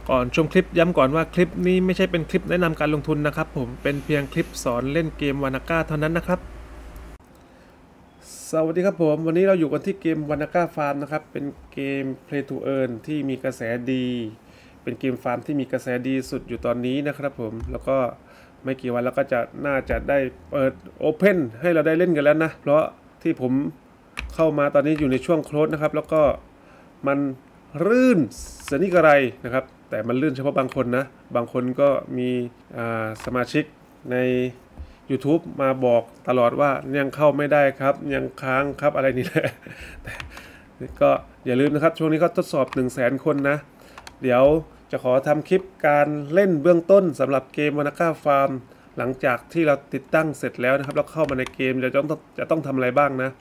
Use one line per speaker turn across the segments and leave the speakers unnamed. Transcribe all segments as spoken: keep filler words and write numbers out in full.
ก่อนชมคลิปย้ำก่อนว่าคลิปนี้ไม่ใช่เป็นคลิปแนะนำการลงทุนนะครับผมเป็นเพียงคลิปสอนเล่นเกมวานาก้าเท่านั้นนะครับสวัสดีครับผมวันนี้เราอยู่กันที่เกมวานาก้าฟาร์มนะครับเป็นเกม Play to Earn ที่มีกระแสดีเป็นเกมฟาร์มที่มีกระแสดีสุดอยู่ตอนนี้นะครับผมแล้วก็ไม่กี่วันแล้วก็จะน่าจะได้เปิด Open ให้เราได้เล่นกันแล้วนะเพราะที่ผมเข้ามาตอนนี้อยู่ในช่วงโคลสนะครับแล้วก็มันลื่นสนิกอะไรนะครับแต่มันลื่นเฉพาะบางคนนะบางคนก็มีสมาชิกใน YouTube มาบอกตลอดว่ายังเข้าไม่ได้ครับยังค้างครับอะไรนี่แหละก็อย่าลืมนะครับช่วงนี้เขาทดสอบ หนึ่งแสน คนนะเดี๋ยวจะขอทำคลิปการเล่นเบื้องต้นสำหรับเกมวานาก้าฟาร์มหลังจากที่เราติดตั้งเสร็จแล้วนะครับแล้วเข้ามาในเกมจะต้องจะต้องทำอะไรบ้างนะ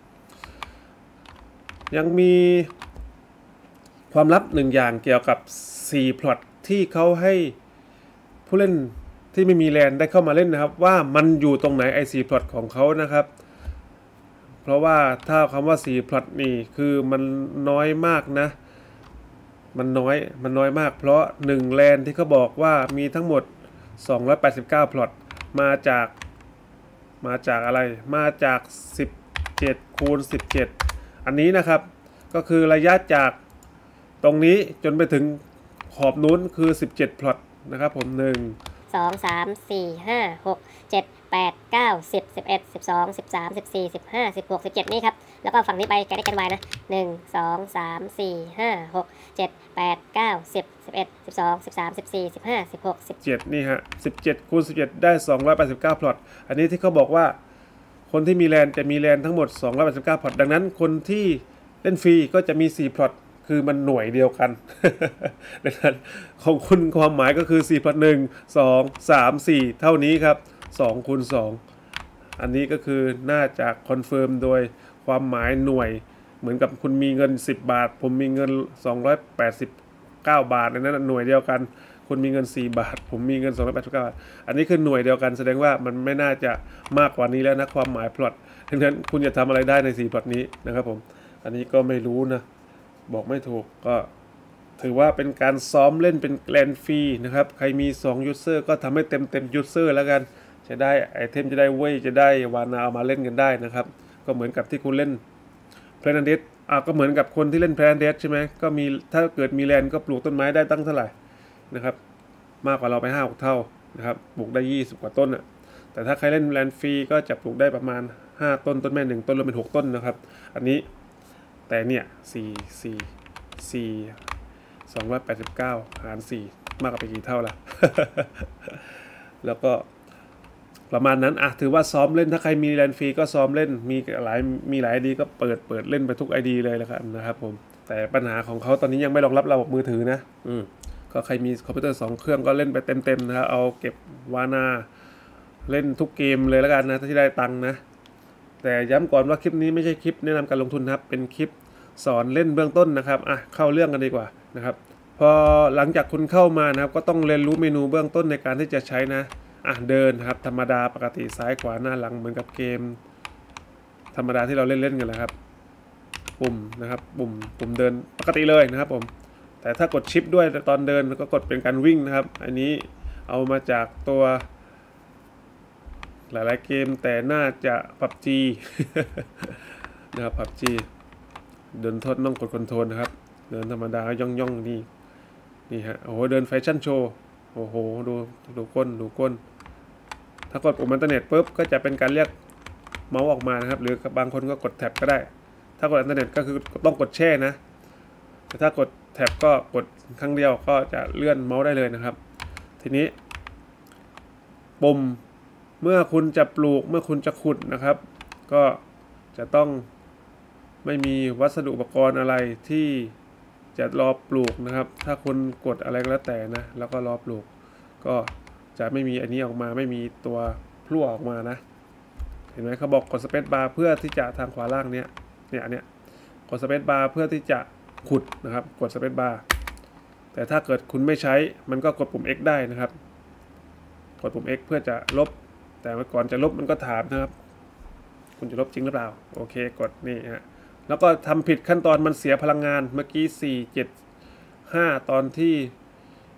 ยังมีความลับหนึ่งอย่างเกี่ยวกับสี่พล็อตที่เขาให้ผู้เล่นที่ไม่มีแลนได้เข้ามาเล่นนะครับว่ามันอยู่ตรงไหนไอซีพล็อตของเขานะครับเพราะว่าถ้าคำว่าสี่พล็อตนี่คือมันน้อยมากนะมันน้อยมันน้อยมากเพราะหนึ่งแลนที่เขาบอกว่ามีทั้งหมดสองร้อยแปดสิบเก้าพล็อตมาจากมาจากอะไรมาจากสิบเจ็ดคูณสิบเจ็ดอันนี้นะครับก็คือระยะจากตรงนี้จนไปถึงขอบนู้นคือสิบเจ็ดพล็อตนะครับผมหนึ่ง
สองสามสี่ห้าหกเจ็ดแปดเก้าสิบสิบเอ็ดสิบสองสิบสามสิบสี่สิบห้าสิบหกสิบเจ็ดนี่ครับแล้วก็ฝั่งนี้ไปแกได้กันไวนะหนึ่งสองสามสี่ห้าหกเจ็ดแปดเก้าสิบสิบเอ็ดสิบสองสิบสามสิบสี่สิบห้าสิบหกสิบ
เจ็ดนี่ฮะสิบเจ็ดคูณสิบเจ็ดได้สองร้อยแปดสิบเก้าพล็อตอันนี้ที่เขาบอกว่าคนที่มีแลนจะมีแลนทั้งหมดสองร้อยแปดสิบเก้าพล็อตดังนั้นคนที่เล่นฟรีก็จะมีสี่พล็อตคือมันหน่วยเดียวกัน ดังนั้นของคุณความหมายก็คือสี่พล็อตหนึ่ง สอง สาม สี่เท่านี้ครับสองคูณสองอันนี้ก็คือน่าจะคอนเฟิร์มโดยความหมายหน่วยเหมือนกับคุณมีเงินสิบบาทผมมีเงินสองร้อยแปดสิบเก้าบาทอันนั้นหน่วยเดียวกันคุณมีเงินสี่บาทผมมีเงินสองร้อยแปดสิบเก้าบาทอันนี้คือหน่วยเดียวกันแสดงว่ามันไม่น่าจะมากกว่านี้แล้วนะความหมายพล็อตดังนั้นคุณจะทำอะไรได้ในสี่พล็อตนี้นะครับผมอันนี้ก็ไม่รู้นะบอกไม่ถูกก็ถือว่าเป็นการซ้อมเล่นเป็นแกลนฟรีนะครับใครมีสองยูเซอร์ก็ทำให้เต็มเต็มยูเซอร์แล้วกันจะได้ไอเทมจะได้เว้ยจะได้วานาเอามาเล่นกันได้นะครับก็เหมือนกับที่คุณเล่นเพลนเดสอ่ะก็เหมือนกับคนที่เล่นเพลนเดสใช่ไหมก็มีถ้าเกิดมีแลนก็ปลูกต้นไม้ได้ตั้งเท่าไหร่นะครับมากกว่าเราไปห้าหกเท่านะครับปลูกได้ยี่สิบกว่าต้นอ่ะแต่ถ้าใครเล่นแลนฟรีก็จะปลูกได้ประมาณห้าต้นต้นแม่หนึ่งต้นรวมเป็นหกต้นนะครับอันนี้แต่เนี่ยสี่สี่สี่สองร้อยแปดสิบเก้าหารสี่มากกว่าไปกี่เท่าล่ะ แล้วก็ประมาณนั้นอ่ะถือว่าซ้อมเล่นถ้าใครมีแลนฟรีก็ซ้อมเล่นมีหลายมีหลายไอดีก็เปิดเปิดเล่นไปทุกไอดีเลยแล้วกันนะครับผมแต่ปัญหาของเขาตอนนี้ยังไม่รองรับระบบมือถือนะอืมก็ใครมีคอมพิวเตอร์สองเครื่องก็เล่นไปเต็มๆนะครับเอาเก็บวานาเล่นทุกเกมเลยแล้วกันนะถ้าที่ได้ตังค์นะแต่ย้ำก่อนว่าคลิปนี้ไม่ใช่คลิปแนะนำการลงทุนครับเป็นคลิปสอนเล่นเบื้องต้นนะครับอ่ะเข้าเรื่องกันดีกว่านะครับพอหลังจากคุณเข้ามานะครับก็ต้องเรียนรู้เมนูเบื้องต้นในการที่จะใช้นะอ่ะเดินครับธรรมดาปกติซ้ายขวาหน้าหลังเหมือนกับเกมธรรมดาที่เราเล่นเล่นกันแหละครับปุ่มนะครับปุ่มปุ่มเดินปกติเลยนะครับผมแต่ถ้ากดชิปด้วยตอนเดินก็กดเป็นการวิ่งนะครับอันนี้เอามาจากตัวหลายๆเกมแต่น่าจะ พับจี นะครับ พับจี เดินทดต้องกดคอนโทรลนะครับเดินธรรมดาย่องย่องนี่นี่ฮะโอ้โหเดินแฟชั่นโชว์โอ้โหดูดูก้นดูก้นถ้ากดปุ่มอินเทอร์เน็ตปุ๊บก็จะเป็นการเรียกเมาส์ออกมานะครับหรือบางคนก็กดแท็บก็ได้ถ้ากดอินเทอร์เน็ตก็คือต้องกดแช่นะแต่ถ้ากดแท็บก็กดครั้งเดียวก็จะเลื่อนเมาส์ได้เลยนะครับทีนี้ปุ่มเมื่อคุณจะปลูกเมื่อคุณจะขุดนะครับก็จะต้องไม่มีวัสดุอุปกรณ์อะไรที่จะรอปลูกนะครับถ้าคุณกดอะไรก็แล้วแต่นะแล้วก็รอปลูกก็จะไม่มีอันนี้ออกมาไม่มีตัวพลั่วออกมานะเห็นไหมเขาบอกกดสเปซบาร์เพื่อที่จะทางขวาล่างเนี้ยเนี่ยอันเนี้ยกดสเปซบาร์เพื่อที่จะขุดนะครับกดสเปซบาร์แต่ถ้าเกิดคุณไม่ใช้มันก็กดปุ่ม X ได้นะครับกดปุ่ม X เพื่อจะลบแต่ก่อนจะลบมันก็ถามนะครับคุณจะลบจริงหรือเปล่าโอเคกดนี่ฮะแล้วก็ทำผิดขั้นตอนมันเสียพลังงานเมื่อกี้สี่ เจ็ด ห้าตอนที่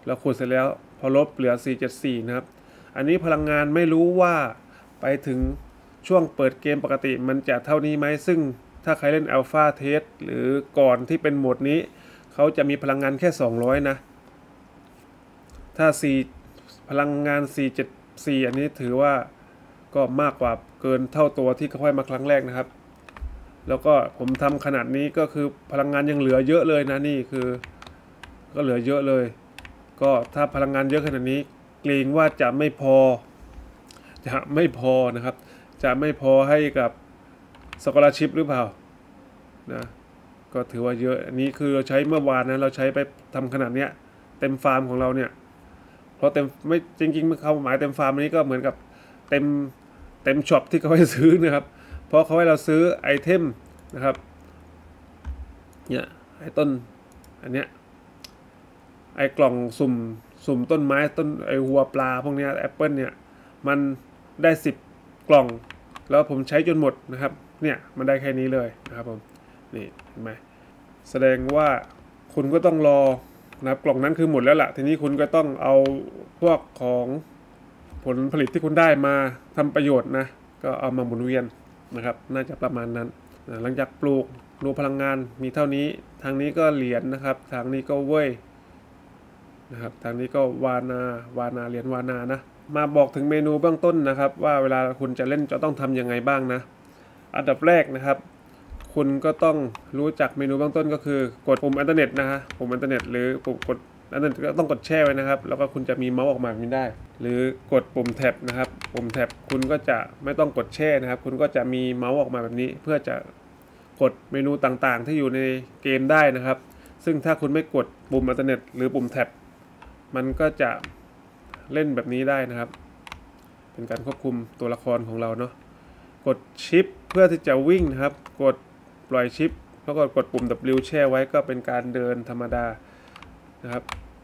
เราขุดเสร็จแล้วพอลบเหลือสี่เจ็ดสี่นะครับอันนี้พลังงานไม่รู้ว่าไปถึงช่วงเปิดเกมปกติมันจะเท่านี้ไหมซึ่งถ้าใครเล่นอัลฟาเทสหรือก่อนที่เป็นโหมดนี้เขาจะมีพลังงานแค่สองร้อยนะถ้า4พลังงานสี่เจ็ดสี่อันนี้ถือว่าก็มากกว่าเกินเท่าตัวที่เขาให้มาครั้งแรกนะครับแล้วก็ผมทำขนาดนี้ก็คือพลังงานยังเหลือเยอะเลยนะนี่คือก็เหลือเยอะเลยก็ถ้าพลังงานเยอะขนาดนี้เกรงว่าจะไม่พอจะไม่พอนะครับจะไม่พอให้กับสกอลาร์ชิพหรือเปล่านะก็ถือว่าเยอะอันนี้คือเราใช้เมื่อวานนะเราใช้ไปทำขนาดเนี้ยเต็มฟาร์มของเราเนี่ยเพราะเต็มไม่จริงๆเขาหมายเต็มฟาร์มนี้ก็เหมือนกับเต็มเต็มช็อปที่เขาให้ซื้อนะครับเพราะเขาให้เราซื้อไอเทมนะครับเนี่ยไอต้นอันเนี้ยไอกล่องสุ่มสุ่มต้นไม้ต้นไอหัวปลาพวกเนี้ยแอปเปิลเนี่ยมันได้สิบกล่องแล้วผมใช้จนหมดนะครับเนี่ยมันได้แค่นี้เลยนะครับผมนี่เห็นไหมแสดงว่าคุณก็ต้องรอนะครับกล่องนั้นคือหมดแล้วล่ะทีนี้คุณก็ต้องเอาพวกของผลผลิตที่คุณได้มาทำประโยชน์นะก็เอามาหมุนเวียนนะครับน่าจะประมาณนั้นหลังจากปลูกรูพลังงานมีเท่านี้ทางนี้ก็เหรียญ น, นะครับทางนี้ก็เว้ยนะครับทางนี้ก็วานาวานาเหรียญวานานะมาบอกถึงเมนูเบื้องต้นนะครับว่าเวลาคุณจะเล่นจะต้องทำยังไงบ้างนะอันดับแรกนะครับคุณก็ต้องรู้จักเมนูเบื้องต้นก็คือกดปุ่มอินเทอร์เน็ตนะฮะปุ่มอินเทอร์เน็ตหรือปุ่มกดอินเทอร์เน็ตก็ต้องกดแช่ไว้นะครับแล้วก็คุณจะมีเมาส์ออกมาแบบนี้ได้หรือกดปุ่มแท็บนะครับปุ่มแท็บคุณก็จะไม่ต้องกดแช่นะครับคุณก็จะมีเมาส์ออกมาแบบนี้เพื่อจะกดเมนูต่างๆที่อยู่ในเกมได้นะครับซึ่งถ้าคุณไม่กดปุ่มอินเทอร์เน็ตหรือปุ่มแท็บมันก็จะเล่นแบบนี้ได้นะครับเป็นการควบคุมตัวละครของเราเนาะกดชิปเพื่อที่จะวิ่งนะครับกดปล่อยชิปแล้วก็กดปุ่ม ดับเบิลยู แช่ไว้ก็เป็นการเดินธรรมดานะครับ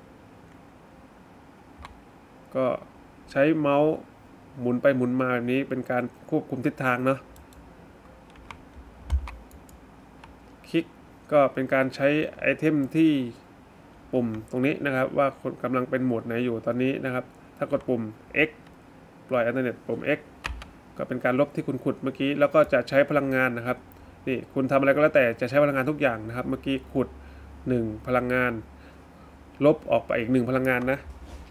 ก็ใช้เมาส์หมุนไปหมุนมาแบบนี้เป็นการควบคุมทิศทางเนาะคลิกก็เป็นการใช้ไอเทมที่ปุ่มตรงนี้นะครับว่าคนกำลังเป็นโหมดไหนอยู่ตอนนี้นะครับถ้ากดปุ่ม X ปล่อยอินเทอร์เน็ตปุ่ม X ก็เป็นการลบที่คุณขุดเมื่อกี้แล้วก็จะใช้พลังงานนะครับนี่คุณทำอะไรก็แล้วแต่จะใช้พลังงานทุกอย่างนะครับเมื่อกี้ขุดหนึ่งพลังงานลบออกไปอีกหนึ่งพลังงานนะ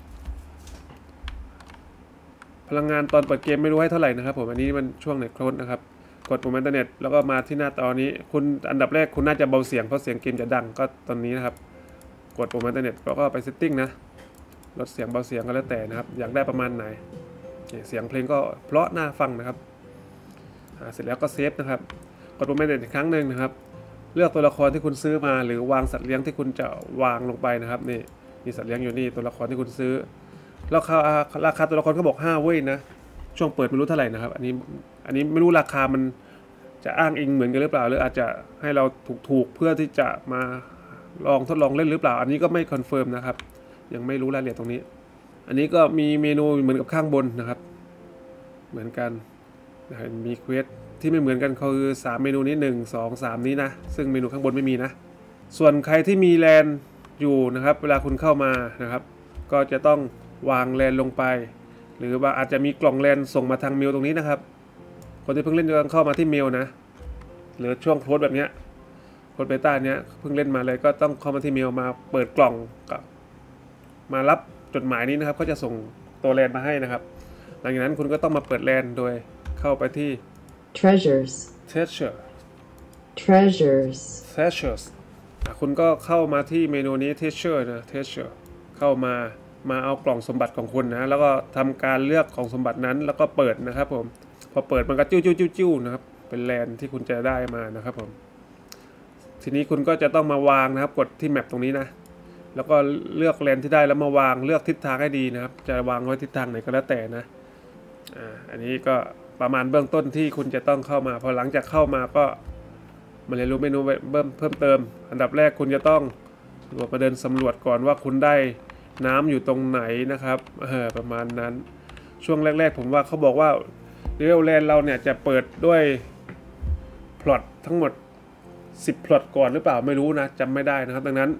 พลังงานตอนเปิดเกมไม่รู้ให้เท่าไหร่นะครับผมอันนี้มันช่วงเน็ตโคลนนะครับกดปุ่มอินเทอร์เน็ตแล้วก็มาที่หน้าตอนนี้คุณอันดับแรกคุณน่าจะเบาเสียงเพราะเสียงเกมจะดังก็ตอนนี้นะครับกดปุ่มอินเทอร์เน็ตแล้วก็ไปเซตติ้งนะลดเสียงเบาเสียงก็แล้วแต่นะครับอยากได้ประมาณไหนเสียงเพลงก็เพราะน่าฟังนะครับเสร็จแล้วก็เซฟนะครับกดปุ่มอินเทอร์เน็ตอีกครั้งหนึ่งนะครับเลือกตัวละครที่คุณซื้อมาหรือวางสัตว์เลี้ยงที่คุณจะวางลงไปนะครับนี่มีสัตว์เลี้ยงอยู่นี่ตัวละครที่คุณซื้อราคาราคาตัวละครก็บอกห้าเว้ยนะช่วงเปิดไม่รู้เท่าไหร่นะครับอันนี้อันนี้ไม่รู้ราคามันจะอ้างอิงเหมือนกันหรือเปล่าหรืออาจจะให้เราถูกๆเพื่อที่จะมาลองทดลองเล่นหรือเปล่าอันนี้ก็ไม่คอนเฟิร์มนะครับยังไม่รู้รายละเอียดตรงนี้อันนี้ก็มีเมนูเหมือนกับข้างบนนะครับเหมือนกันมีเควสที่ไม่เหมือนกันคือสามเมนูนี้หนึ่ง สอง สามนี้นะซึ่งเมนูข้างบนไม่มีนะส่วนใครที่มีแลนอยู่นะครับเวลาคุณเข้ามานะครับก็จะต้องวางแลนลงไปหรือว่าอาจจะมีกล่องแลนส่งมาทางเมลตรงนี้นะครับคนที่เพิ่งเล่นจะเข้ามาที่เมลนะหรือช่วงโค้ดแบบนี้โค้ดเบต้าเนี้ยเพิ่งเล่นมาเลยก็ต้องเข้ามาที่เมลมาเปิดกล่องกับมารับจดหมายนี้นะครับก็จะส่งตัวแลนมาให้นะครับหลังจากนั้นคุณก็ต้องมาเปิดแลนโดยเข้าไปที่
treasures
treasure
treasures
treasures คุณก็เข้ามาที่เมนูนี้ treasure นะ treasure เข้ามามาเอากล่องสมบัติของคุณนะแล้วก็ทำการเลือกของสมบัตินั้นแล้วก็เปิดนะครับผมพอเปิดมันก็จิ้วจิ้วจิ้วจิ้วนะครับเป็นแลนที่คุณจะได้มานะครับผมทีนี้คุณก็จะต้องมาวางนะครับกดที่แมปตรงนี้นะแล้วก็เลือกแลนที่ได้แล้วมาวางเลือกทิศทางให้ดีนะครับจะวางไว้ทิศทางไหนก็แล้วแต่นะอ่าอันนี้ก็ประมาณเบื้องต้นที่คุณจะต้องเข้ามาพอหลังจากเข้ามาก็มาเรียนรู้เมนูเพิ่มเพิ่มเติมอันดับแรกคุณจะต้องมาเดินสำรวจก่อนว่าคุณได้น้ำอยู่ตรงไหนนะครับเออประมาณนั้นช่วงแรกๆผมว่าเขาบอกว่าเรเวลแลนด์เราเนี่ยจะเปิดด้วยพล็อตทั้งหมดสิบพล็อตก่อนหรือเปล่าไม่รู้นะจำไม่ได้นะครับดังนั้น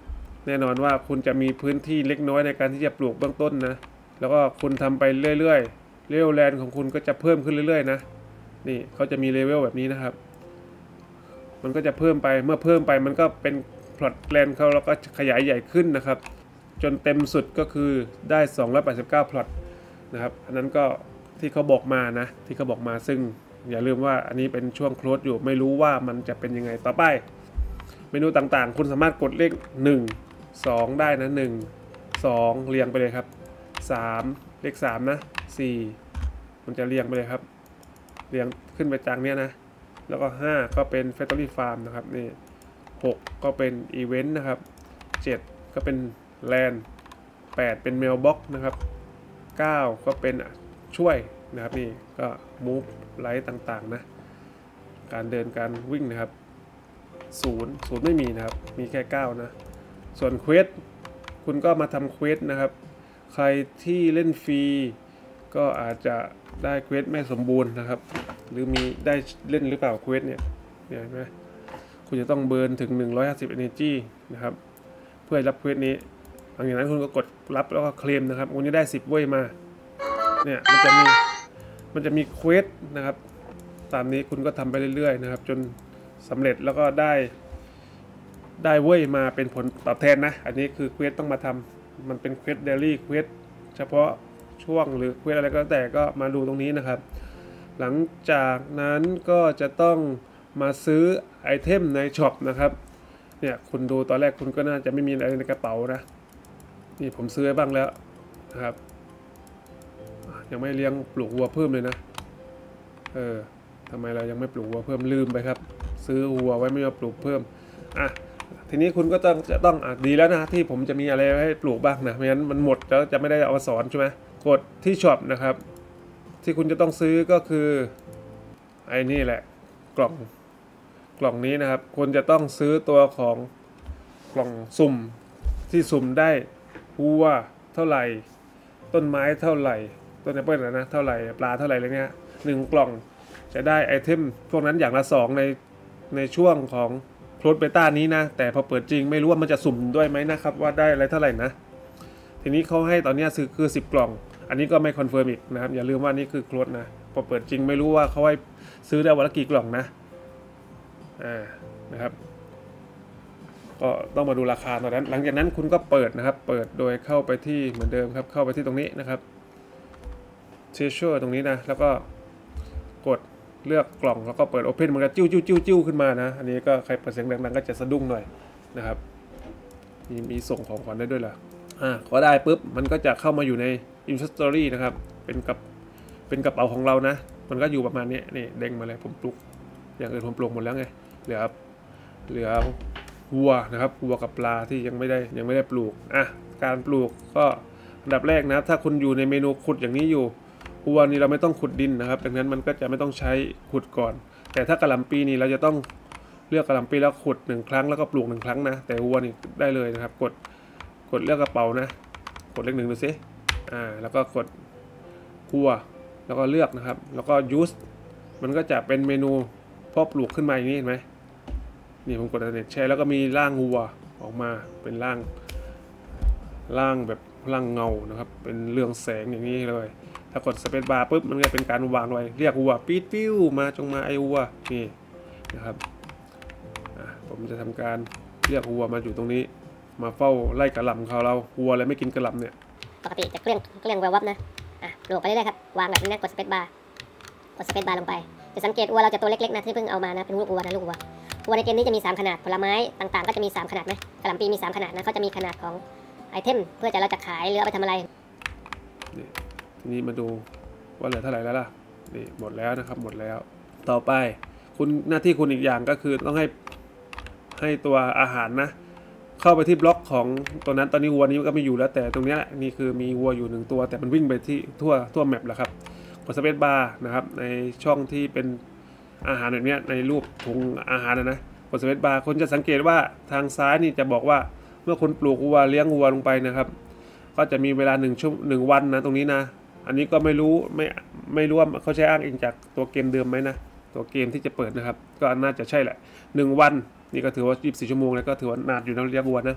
แน่นอนว่าคุณจะมีพื้นที่เล็กน้อยในการที่จะปลูกเบื้องต้นนะแล้วก็คุณทำไปเรื่อยๆเลเวลแลนด์ของคุณก็จะเพิ่มขึ้นเรื่อยๆนะนี่เขาจะมีเลเวลแบบนี้นะครับมันก็จะเพิ่มไปเมื่อเพิ่มไปมันก็เป็นพลอตแลนด์เขาแล้วก็ขยายใหญ่ขึ้นนะครับจนเต็มสุดก็คือได้สองร้อยแปดสิบเก้าพลอตนะครับอันนั้นก็ที่เขาบอกมานะที่เขาบอกมาซึ่งอย่าลืมว่าอันนี้เป็นช่วงโคลสอยู่ไม่รู้ว่ามันจะเป็นยังไงต่อไปเมนูต่างๆคุณสามารถกดเลขหนึ่ง สองได้นะหนึ่ง สองเรียงไปเลยครับสามเลขสามนะสี่มันจะเรียงไปเลยครับเรียงขึ้นไปจากเนี้ยนะแล้วก็ห้าก็เป็น Factory Farm นะครับนี่หกก็เป็น Event นะครับเจ็ดก็เป็น Land แปดเป็น Mailbox นะครับเก้าก็เป็นช่วยนะครับนี่ก็ Move Light ต่างๆนะการเดินการวิ่งนะครับศูนย์ ศูนย์ไม่มีนะครับมีแค่เก้านะส่วนเควสคุณก็มาทำเควสนะครับใครที่เล่นฟรีก็อาจจะได้เควสไม่สมบูรณ์นะครับหรือมีได้เล่นหรือเปล่าเควสเนี่ยเนี่ยเห็นไหมคุณจะต้องเบิร์นถึงหนึ่งร้อยห้าสิบ energy นะครับเพื่อรับเควสนี้หลังจากนั้นคุณก็กดรับแล้วก็เคลมนะครับคุณจะได้สิบเว้ยมาเนี่ยมันจะมีมันจะมีเควสนะครับตามนี้คุณก็ทำไปเรื่อยๆนะครับจนสำเร็จแล้วก็ได้ได้เว้ยมาเป็นผลตอบแทนนะอันนี้คือเควสต้องมาทำมันเป็นเควสเดลี่เควสเฉพาะช่วงหรือเควสอะไรก็แต่ก็มาดูตรงนี้นะครับหลังจากนั้นก็จะต้องมาซื้อไอเทมในช็อปนะครับเนี่ยคุณดูตอนแรกคุณก็น่าจะไม่มีอะไรในกระเป๋านะนี่ผมซื้อบ้างแล้วนะครับยังไม่เลี้ยงปลูกวัวเพิ่มเลยนะเออทำไมเรายังไม่ปลูกวัวเพิ่มลืมไปครับซื้อวัวไว้ไม่มาปลูกเพิ่มอ่ะทีนี้คุณก็ต้องจะต้องอ่ะดีแล้วนะที่ผมจะมีอะไรให้ปลูกบ้างนะไม่งั้นมันหมดแล้วจะไม่ได้เอามาสอนใช่ไหมกดที่ช็อปนะครับที่คุณจะต้องซื้อก็คือไอ้นี่แหละกล่องกล่องนี้นะครับคุณจะต้องซื้อตัวของกล่องสุ่มที่สุ่มได้วัวเท่าไหร่ต้นไม้เท่าไหร่ต้นแอปเปิ้ลนะเท่าไหร่ปลาเท่าไหร่อะไรเงี้ยหนึ่งกล่องจะได้ไอเทมพวกนั้นอย่างละสองในในช่วงของโคลสเบต้านี้นะแต่พอเปิดจริงไม่รู้ว่ามันจะสุ่มด้วยไหมนะครับว่าได้อะไรเท่าไหร่นะทีนี้เขาให้ตอนนี้ซื้อคือสิบกล่องอันนี้ก็ไม่คอนเฟิร์มอีกนะครับอย่าลืมว่านี่คือโคลสนะพอเปิดจริงไม่รู้ว่าเขาให้ซื้อได้วันละกี่กล่องนะอ่านะครับก็ต้องมาดูราคาตอนนั้นหลังจากนั้นคุณก็เปิดนะครับเปิดโดยเข้าไปที่เหมือนเดิมครับเข้าไปที่ตรงนี้นะครับเชเชอร์ตรงนี้นะแล้วก็กดเลือกกล่องแล้วก็เปิด Open มันก็จิ้วจิ้วจิ้วจิ้วขึ้นมานะอันนี้ก็ใครเปิดเสียงดังๆก็จะสะดุ้งหน่อยนะครับมีมีส่งของขวัญได้ด้วยเหรออ่าพอได้ปุ๊บมันก็จะเข้ามาอยู่ใน Inventory นะครับเป็นกับเป็นกระเป๋าของเรานะมันก็อยู่ประมาณนี้นี่เด้งมาเลยผมปลุกอย่างอื่นผมปลุกหมดแล้วไงเหลือเหลือวัวนะครับวัวกับปลาที่ยังไม่ได้ยังไม่ได้ปลูกอ่ะการปลูกก็อันดับแรกนะถ้าคุณอยู่ในเมนูขุดอย่างนี้อยู่วัวนี่เราไม่ต้องขุดดินนะครับดังนั้นมันก็จะไม่ต้องใช้ขุดก่อนแต่ถ้ากะหล่ำปีนี่เราจะต้องเลือกกะหล่ำปีแล้วขุดหนึ่งครั้งแล้วก็ปลูกหนึ่งครั้งนะแต่วัวนี่ได้เลยนะครับกดกดเลือกกระเป๋านะกดเลขหนึ่งดูซิอ่าแล้วก็กดวัวแล้วก็เลือกนะครับแล้วก็ use มันก็จะเป็นเมนูเพาะปลูกขึ้นมาอย่างนี้เห็นไหมนี่ผมกดอันนี้แชร์แล้วก็มีร่างวัวออกมาเป็นร่างร่างแบบร่างเงานะครับเป็นเรื่องแสงอย่างนี้เลยถ้ากดสเปซบาร์ปุ๊บมันจะเป็นการวางไว้เรียกวัวปี๊ดปิ้วมาจงมาไอวัวนี่นะครับผมจะทำการเรียกวัวมาอยู่ตรงนี้มาเฝ้าไล่กระหล่ำเขาเราวัวอะไรไม่กินกระหล่ำเนี่ย
ปกติจะเกลี้ยงเกลี้ยงแวววับนะอ่ะปลูกไปเรื่อยๆครับวางแบบนี้กดสเปซบาร์กดสเปซบาร์ลงไปจะสังเกตวัวเราจะตัวเล็กๆนะที่เพิ่งเอามานะเป็นลูกวัวนะลูกวัววัวในเกมนี้จะมีสามขนาดผลไม้ต่างๆก็จะมีสามขนาดไหมกระหล่ำปีมีสามขนาดนะเขาจะมีขนาดของไอเทมเพื่อจะเราจะขายหรือเอาไปทำอะไร
นี่ทีนี้มาดูว่าเหลือเท่าไหร่แล้วล่ะนี่หมดแล้วนะครับหมดแล้วต่อไปคุณหน้าที่คุณอีกอย่างก็คือต้องให้ให้ตัวอาหารนะเข้าไปที่บล็อกของตัวนั้นตอนนี้วัวนี้ก็ไม่อยู่แล้วแต่ตรงนี้แหละนี่คือมีวัวอยู่หนึ่งตัวแต่มันวิ่งไปที่ทั่วทั่วแมปแล้วครับกดสเปซบาร์นะครับในช่องที่เป็นอาหารแบบนี้ในรูปถุงอาหารนะนะกดสเปซบาร์คุณจะสังเกตว่าทางซ้ายนี่จะบอกว่าเมื่อคุณปลูกวัวเลี้ยงวัวลงไปนะครับก็จะมีเวลาหนึ่งชั่วหนึ่งวันนะตรงนี้นะอันนี้ก็ไม่รู้ไม่ไม่รู้ว่าเขาใช้อ้างอิงจากตัวเกมเดิมไหมนะตัวเกมที่จะเปิดนะครับก็น่าจะใช่แหละหนึ่งวันนี่ก็ถือว่ายี่สิบสี่ชั่วโมงแล้วก็ถือว่านานอยู่นะเลี้ยงวัวนะ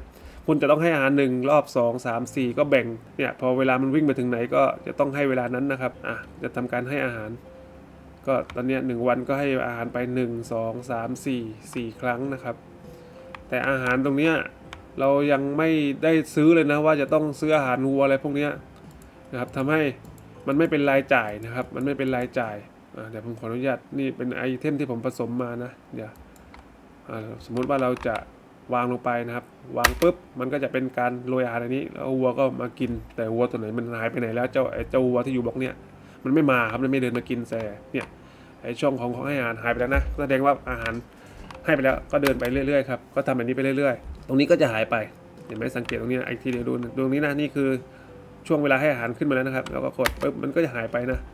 คุณจะต้องให้อาหารหนึ่งรอบสอง สาม สี่ก็แบ่งเนี่ยพอเวลามันวิ่งไปถึงไหนก็จะต้องให้เวลานั้นนะครับอ่ะจะทำการให้อาหารก็ตอนนี้หนึ่งวันก็ให้อาหารไปหนึ่ง สอง สาม สี่ สี่ครั้งนะครับแต่อาหารตรงเนี้ยเรายังไม่ได้ซื้อเลยนะว่าจะต้องซื้ออาหารวัวอะไรพวกนี้นะครับทำให้มันไม่เป็นรายจ่ายนะครับมันไม่เป็นรายจ่ายเดี๋ยวผมขออนุญาตนี่เป็นไอเทมที่ผมผสมมานะเดี๋ยวสมมุติว่าเราจะวางลงไปนะครับวางปุ๊บมันก็จะเป็นการโรยอาหารอันนี้แล้ววัวก็มากินแต่วัวตัวไหนมันหายไปไหนแล้วเจ้าไอเจ้าวัวที่อยู่บล็อกเนี่ยมันไม่มาครับมันไม่เดินมากินแต่เนี่ยไอช่องของของให้อาหารหายไปแล้วนะแสดงว่าอาหารให้ไปแล้วก็เดินไปเรื่อยๆครับก็ทำแบบนี้ไปเรื่อยๆตรงนี้ก็จะหายไปเห็นไหมสังเกตตรงนี้ไอทีเดียวดูตรงนี้นะนี่คือช่วงเวลาให้อาหารขึ้นมาแล้วนะครับแล้วก็กดปุ๊บมันก็จะหายไปนะ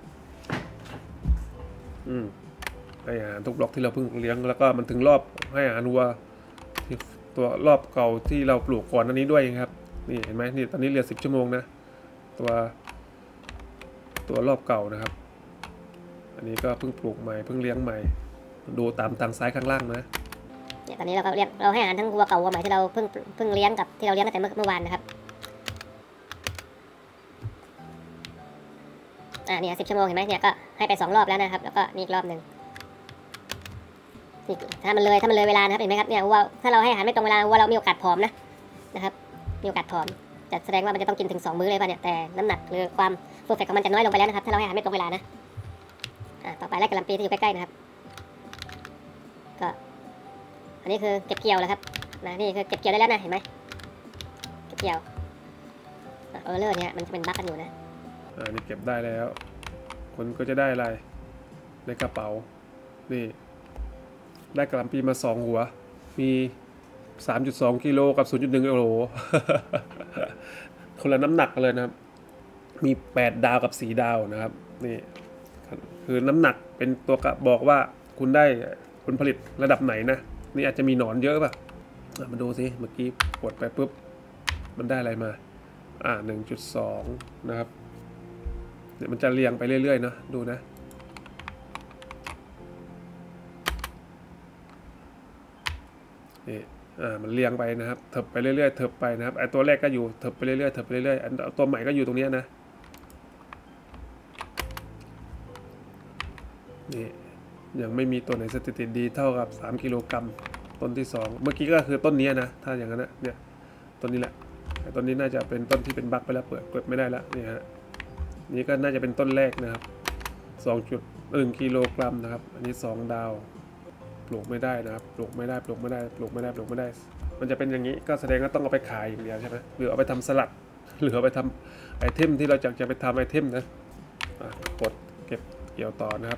อืมให้อาหารทุกบล็อกที่เราเพิ่งเลี้ยงแล้วก็มันถึงรอบให้อาหารวัวตัวรอบเก่าที่เราปลูกก่อนอันนี้ด้วยครับนี่เห็นไหมนี่ตอนนี้เหลือสิบชั่วโมงนะตัวตัวรอบเก่านะครับอันนี้ก็เพิ่งปลูกใหม่เพิ่งเลี้ยงใหม่ดูตามทางซ้ายข้างล่างนะ
เนี่ยตอนนี้เราก็เลี้ยงเราให้อาหารทั้งวัวเก่าวัวใหม่ที่เราเพิ่งเพิ่งเลี้ยงกับที่เราเลี้ยงตั้งแต่เมื่อเมื่อวานนะครับอ่าเนี่ยสิบชั่วโมงเห็นไหมเนี่ยก็ให้ไปสองรอบแล้วนะครับแล้วก็นี่อีกรอบหนึ่งนี่ถ้ามันเลยถ้ามันเลยเวลานะครับเห็นไหมครับเนี่ยวัวถ้าเราให้อาหารไม่ตรงเวลาวัวเรามีโอกาสผอมนะนะครับมีโอกาสผอมจะแสดงว่ามันจะต้องกินถึงสองมื้อเลยป่ะเนี่ยแต่น้ำหนักหรือความเฟอร์เฟกต์ของมันจะน้อยลงไปแล้วนะครับถ้าเราให้อาหารไม่ตรงเวลานะอ่าต่อไปไร่กะหล่ำปีที่อยู่ใกล้ๆนะครับก็อันนี้คือเก็บเกี่ยวแล้วครับนะนี่คือเก็บเกี่ยวได้แล้วนะเห็นไหมเก็บเกี่ยวเออเลอร์เนี่ยมันจะเป็นบั๊กกันอยู่นะ
อ่านี่เก็บได้แล้วคนก็จะได้อะไรในกระเป๋านี่ได้กะหล่ำปีมาสองหัวมี สามจุดสอง กิโลกับ ศูนย์จุดหนึ่ง กิโล คนละน้ำหนักเลยนะครับมีแปดดาวกับสี่ดาวนะครับนี่คือน้ำหนักเป็นตัวกะบอกว่าคุณได้ผลผลิตระดับไหนนะนี่อาจจะมีหนอนเยอะป่ะมาดูสิเมื่อกี้กดไปปุ๊บมันได้อะไรมาอ่า หนึ่งจุดสอง นะครับเนี่ยมันจะเรียงไปเรื่อยๆเนาะดูนะนี่อ่ามันเรียงไปนะครับเถิบไปเรื่อยๆเถิบไปนะครับไอตัวแรกก็อยู่เถิบไปเรื่อยๆเถิบไปเรื่อยๆอันตัวใหม่ก็อยู่ตรงนี้นะนี่ยังไม่มีตัวไหนสถิติดีเท่ากับสามกิโลกรัมต้นที่สองเมื่อกี้ก็คือต้นนี้นะถ้าอย่างนั้นนะเนี่ยต้นนี้แหละต้นนี้น่าจะเป็นต้นที่เป็นบั๊กไปแล้วเปิดเปิดไม่ได้แล้วนี่ฮะนี่ก็น่าจะเป็นต้นแรกนะครับ สองจุดหนึ่ง กิโลกรัมนะครับอันนี้สองดาวปลูกไม่ได้นะครับปลูกไม่ได้ปลูกไม่ได้ปลูกไม่ได้ปลูกไม่ได้มันจะเป็นอย่างนี้ก็แสดงว่าต้องเอาไปขายอย่างเดียวใช่ไหมหรือเอาไปทำสลัดหรือเอาไปทำไอเทมที่เราจะจะไปทำไอเทมนะกดเก็บเกี่ยวต่อนะครับ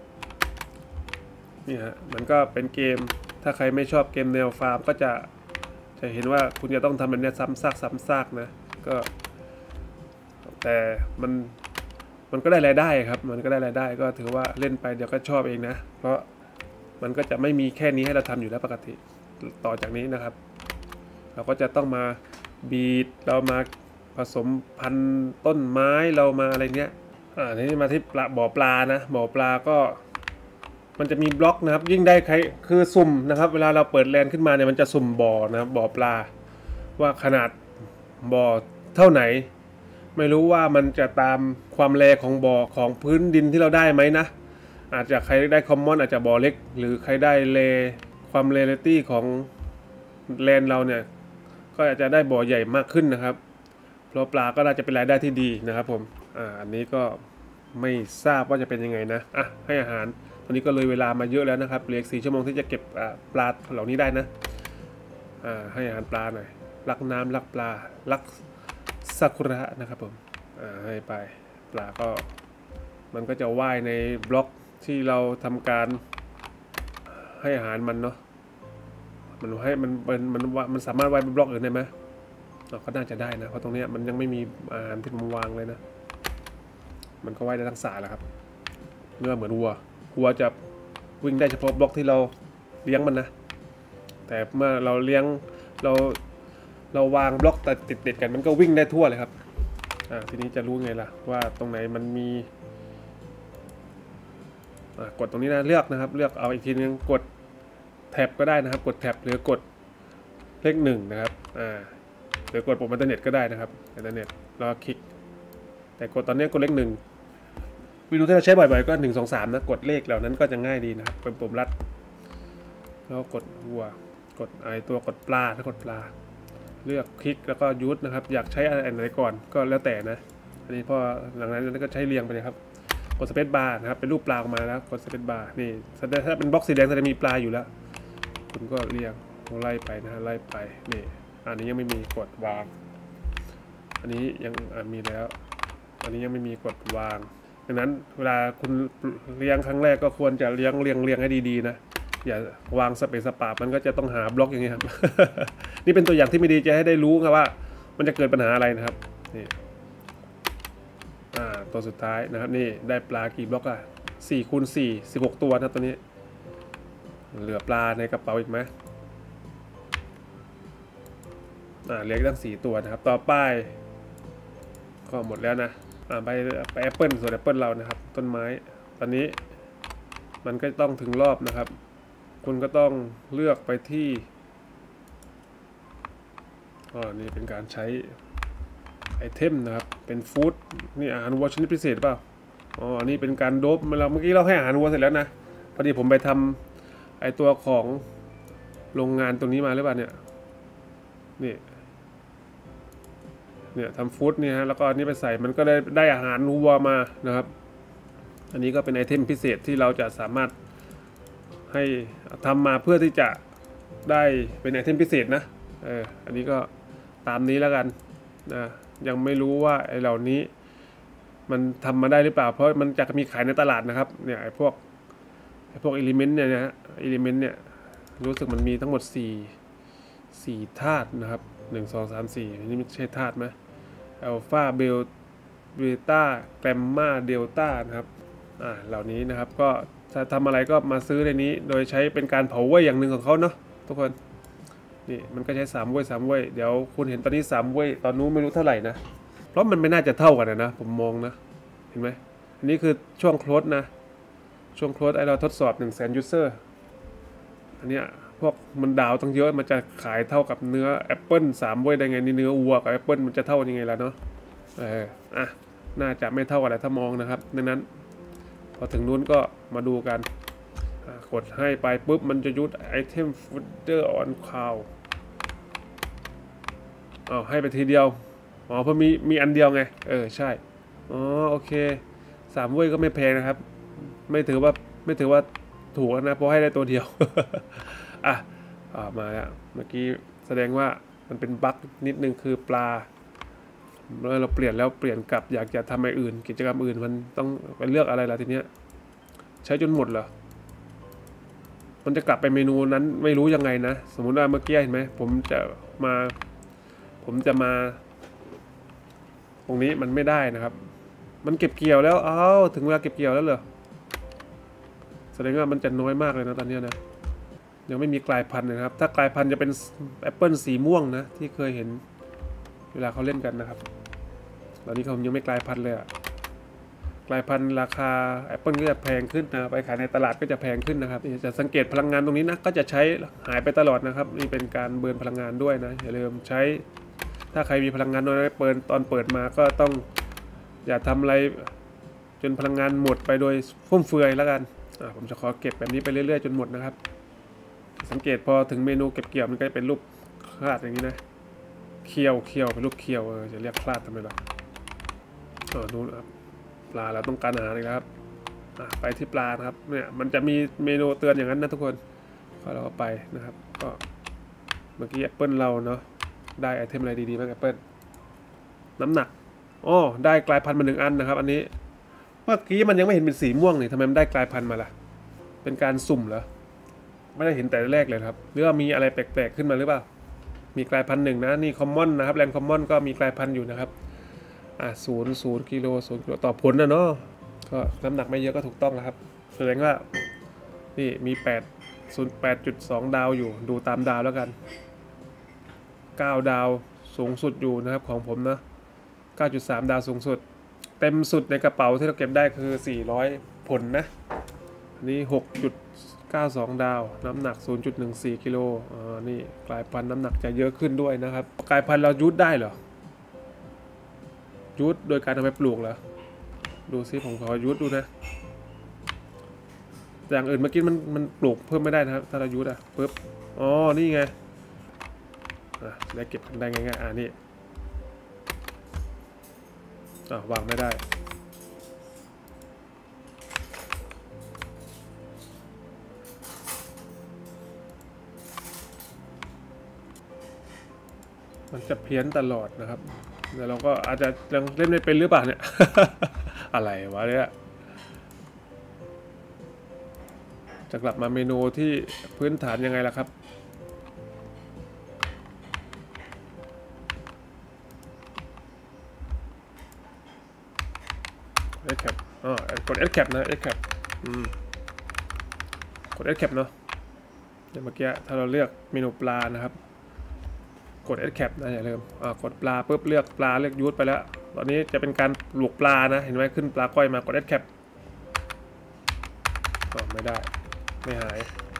นี่ฮะมันก็เป็นเกมถ้าใครไม่ชอบเกมแนวฟาร์มก็จะจะเห็นว่าคุณจะต้องทำแบบนี้ซ้ำซากซ้ำซากนะก็แต่มันมันก็ได้รายได้ครับมันก็ได้รายได้ก็ถือว่าเล่นไปเดี๋ยวก็ชอบเองนะเพราะมันก็จะไม่มีแค่นี้ให้เราทำอยู่แล้วปกติต่อจากนี้นะครับเราก็จะต้องมาบีดเรามาผสมพันธุ์ต้นไม้เรามาอะไรเงี้ยอ่าทีนี้มาที่ปลาบ่อปลานะบ่อปลาก็มันจะมีบล็อกนะครับยิ่งได้ใครคือสุ่มนะครับเวลาเราเปิดแลนด์ขึ้นมาเนี่ยมันจะสุ่มบ่อนะบ่อปลาว่าขนาดบ่อเท่าไหนไม่รู้ว่ามันจะตามความแรงของบ่อของพื้นดินที่เราได้ไหมนะอาจจะใครได้คอมมอนอาจจะบ่อเล็กหรือใครได้เลความเรเลตี้ของแลนด์เราเนี่ยก็อาจจะได้บ่อใหญ่มากขึ้นนะครับเพราะปลาก็น่าจะเป็นรายได้ที่ดีนะครับผมอ่าอันนี้ก็ไม่ทราบว่าจะเป็นยังไงนะอ่ะให้อาหารตอนนี้ก็เลยเวลามาเยอะแล้วนะครับเหลือสี่ชั่วโมงที่จะเก็บปลาเหล่านี้ได้นะอ่าให้อาหารปลาหน่อยรักน้ำรักปลารักซากุระนะครับผมอ่าให้ไปปลาก็มันก็จะว่ายในบล็อกที่เราทำการให้อาหารมันเนาะมันให้มันมันมันมันสามารถว่ายบนบล็อกอื่นได้ไหมเราก็น่าจะได้นะเพราะตรงนี้มันยังไม่มีอาหารที่มันวางเลยนะมันก็ว่ายได้ทั้งสายแหละครับเมื่อเหมือนวัววัวจะวิ่งได้เฉพาะบล็อกที่เราเลี้ยงมันนะแต่เมื่อเราเลี้ยงเราเราวางบล็อกแต่ติดติดกันมันก็วิ่งได้ทั่วเลยครับอ่าทีนี้จะรู้ไงล่ะว่าตรงไหนมันมีกดตรงนี้นะเลือกนะครับเลือกเอาอีกทีนึงกดแท็บก็ได้นะครับกดแท็บหรือกดเลขหนึ่งนะครับอ่าหรือกดปุ่มอินเทอร์เน็ตก็ได้นะครับอินเทอร์เน็ตแล้วคลิกแต่กดตอนนี้กดเลขหนึ่งเมนูที่เราใช้บ่อยๆก็หนึ่งสองสามนะกดเลขเหล่านั้นก็จะง่ายดีนะครับเป็นปุ่มลัดแล้วกดวัวกดไอตัวกดปลาถ้ากดปลาเลือกคลิกแล้วก็ยูทนะครับอยากใช้อันไหนก่อนก็แล้วแต่นะอันนี้พอหลังนั้นก็ใช้เรียงไปเลยครับกดสเปซบาร์นะครับเป็นรูปปลาออกมาแล้วกดสเปซบาร์นี่ถ้าเป็นบล็อกสีแดงจะมีปลาอยู่แล้วคุณก็เรียงไล่ไปนะไล่ไปนี่อันนี้ยังไม่มีกดวางอันนี้ยังมีแล้วอันนี้ยังไม่มีกดวางดังนั้นเวลาคุณเรียงครั้งแรกก็ควรจะเรียงเรียงเรียงให้ดีๆนะอย่าวางสเปซสปามันก็จะต้องหาบล็อกอย่างนี้ครับ นี่เป็นตัวอย่างที่ไม่ดีจะให้ได้รู้ครับว่ามันจะเกิดปัญหาอะไรนะครับนี่อ่าตัวสุดท้ายนะครับนี่ได้ปลากี่บล็อกอ่ะสี่คูณสี่ สิบหกตัวนะตัวนี้เหลือปลาในกระเป๋าอีกไหมอ่าเหลือตั้งสี่ตัวนะครับต่อไปก็หมดแล้วนะอ่าไปไปแอปเปิลส่วนแอปเปิลเรานะครับต้นไม้ตอนนี้มันก็ต้องถึงรอบนะครับคุณก็ต้องเลือกไปที่อ๋อนี่เป็นการใช้ไอเทมนะครับเป็นฟู้ดนี่อาหารวัวชนิดพิเศษเปล่าอ๋อนี่เป็นการโดบเราเมื่อกี้เราให้อาหารวัวเสร็จแล้วนะพอดีผมไปทำไอตัวของโรงงานตรงนี้มาหรือเปล่าเนี่ยนี่เนี่ยทำฟู้ดเนี่ยฮะแล้วก็อันนี้ไปใส่มันก็ได้ได้อาหารวัวมานะครับอันนี้ก็เป็นไอเทมพิเศษที่เราจะสามารถให้ทำมาเพื่อที่จะได้เป็นไอเทมพิเศษนะเอออันนี้ก็ตามนี้แล้วกันนะยังไม่รู้ว่าไอเหล่านี้มันทำมาได้หรือเปล่าเพราะมันจะมีขายในตลาดนะครับเนี่ยไอพวกไอพวกอิเลเมนต์เนี่ยนะฮะอิเลเมนต์เนี่ยรู้สึกมันมีทั้งหมดสี่ สี่ธาตุนะครับหนึ่ง สอง สาม สี่นี่ไม่ใช่ธาตุไหมอัลฟาเบลเบต้าแกรมมาเดลต้านะครับอ่าเหล่านี้นะครับก็จะทำอะไรก็มาซื้อในนี้โดยใช้เป็นการเผาเว่ยอย่างหนึ่งของเขาเนาะทุกคนนี่มันก็ใช้สามเว่ยสามเว่ยเดี๋ยวคุณเห็นตอนนี้สามเว่ยตอนนู้นไม่รู้เท่าไหร่นะเพราะมันไม่น่าจะเท่ากันนะผมมองนะเห็นไหมอันนี้คือช่วงโคลดนะช่วงโคลดไอเราทดสอบหนึ่งแสนยูเซอร์อันเนี้ยพวกมันดาวตั้งเยอะมันจะขายเท่ากับเนื้อแอปเปิลสามเว่ยได้ไงนี่เนื้อวัวกับแอปเปิลมันจะเท่ายังไงล่ะเนาะเอออ่ะน่าจะไม่เท่ากันแหละถ้ามองนะครับดังนั้นพอถึงนู้นก็มาดูกันกดให้ไปปุ๊บมันจะยุดไอเทมฟูดเดอร์ออนคาวอ๋อให้ไปทีเดียวอ๋อเพราะมีมีอันเดียวไงเออใช่อ๋อโอเคสามเว่ยก็ไม่แพงนะครับไม่ถือว่าไม่ถือว่าถูกนะเพราะให้ได้ตัวเดียว อ่ะมาแล้วเมื่อกี้แสดงว่ามันเป็นบั๊กนิดนึงคือปลาเมื่อเราเปลี่ยนแล้วเปลี่ยนกลับอยากจะทำอะไรอื่นกิจกรรมอื่นมันต้องไปเลือกอะไรล่ะทีเนี้ยใช้จนหมดเหรอมันจะกลับไปเมนูนั้นไม่รู้ยังไงนะสมมุติว่าเมื่อกี้เห็นไหมผมจะมาผมจะมาตรงนี้มันไม่ได้นะครับมันเก็บเกี่ยวแล้วอ้าวถึงเวลาเก็บเกี่ยวแล้วเหรอแสดงว่ามันจะน้อยมากเลยนะตอนนี้นะยังไม่มีกลายพันธุ์นะครับถ้ากลายพันธุ์จะเป็นแอปเปิลสีม่วงนะที่เคยเห็นเวลาเขาเล่นกันนะครับตอนนี้เขายังไม่กลายพันธุ์เลยอะกลายพันธุ์ราคาแอปเปิลก็จะแพงขึ้นนะไปขายในตลาดก็จะแพงขึ้นนะครับจะสังเกตพลังงานตรงนี้นะก็จะใช้หายไปตลอดนะครับนี่เป็นการเบิร์นพลังงานด้วยนะอย่าลืมใช้ถ้าใครมีพลังงานน้อยเปิดตอนเปิดมาก็ต้องอย่าทำอะไรจนพลังงานหมดไปโดยฟุ่มเฟือยแล้วกันผมจะขอเก็บแบบนี้ไปเรื่อยๆจนหมดนะครับสังเกตพอถึงเมนูเก็บเกี่ยวมันก็จะเป็นรูปคลาดอย่างนี้นะเคียวเคียวเป็นรูปเคียวจะเรียกคลาดทำไมล่ะอ๋อนู่นครับปลาเราต้องการอาหารเลยครับไปที่ปลานะครับเนี่ยมันจะมีเมนูเตือนอย่างนั้นนะทุกคนก็เราก็ไปนะครับก็เมื่อกี้แอปเปิลเราเนาะได้ไอเทมอะไรดีๆบ้างแอปเปิลน้ำหนักอ๋อได้กลายพันธุ์มาหนึ่งอันนะครับอันนี้เมื่อกี้มันยังไม่เห็นเป็นสีม่วงนี่ทำไมมันได้กลายพันธุ์มาล่ะเป็นการสุ่มเหรอไม่ได้เห็นแต่แรกเลยครับหรือว่ามีอะไรแปลกๆขึ้นมาหรือเปล่ามีกลายพันธุ์หนึ่งนะนี่คอมมอนนะครับแลนด์คอมมอนก็มีกลายพันธุ์อยู่นะครับอ่าศูนย์ศูนย์กิโลศูนย์กิโลต่อผลนะเนาะก็น้ำหนักไม่เยอะก็ถูกต้องแล้วครับแสดงว่านี่มีแปด ศูนย์ แปดจุดสองดาวอยู่ดูตามดาวแล้วกันเก้าดาวสูงสุดอยู่นะครับของผมนะ เก้าจุดสาม ดาวสูงสุดเต็มสุดในกระเป๋าที่เราเก็บได้คือสี่ร้อยผลนะนี่ หกจุดเก้าสิบสอง ดาวน้ำหนัก ศูนย์จุดหนึ่งสี่ กิโลอ่านี่กลายพันธุ์น้ำหนักจะเยอะขึ้นด้วยนะครับกลายพันธุ์เรายูทได้เหรอยูทโดยการทำไปปลูกเหรอดูซิผมขอยูทดูนะอย่างอื่นเมื่อกี้มันมันปลูกเพิ่มไม่ได้นะครับถ้าเรายูทอ่ะปึ๊บอ๋อนี่ไงอ่ะได้เก็บได้ง่ายๆอ่านี่อ่ะวางไม่ได้มันจะเพี้ยนตลอดนะครับเดี๋ยวเราก็อาจจะยังเล่นไม่เป็นหรือเปล่าเนี่ย อะไรวะเนี่ยจะกลับมาเมนูที่พื้นฐานยังไงล่ะครับเอ็กแคปอ๋อกดเอ็กแคปนะเอ็กแคปอืมกดเอ็กแคปเนาะเดี๋ยวเมื่อกี้ถ้าเราเลือกเมนูปลานะครับกด เอส แคป นะอย่าลืมอ่ากดปลาปุ๊บเลือกปลาเลือกยูทไปแล้วตอนนี้จะเป็นการปลูกปลานะเห็นไหมขึ้นปลาก้อยมากด เอส แคป อ๋อไม่ได้ไม่หาย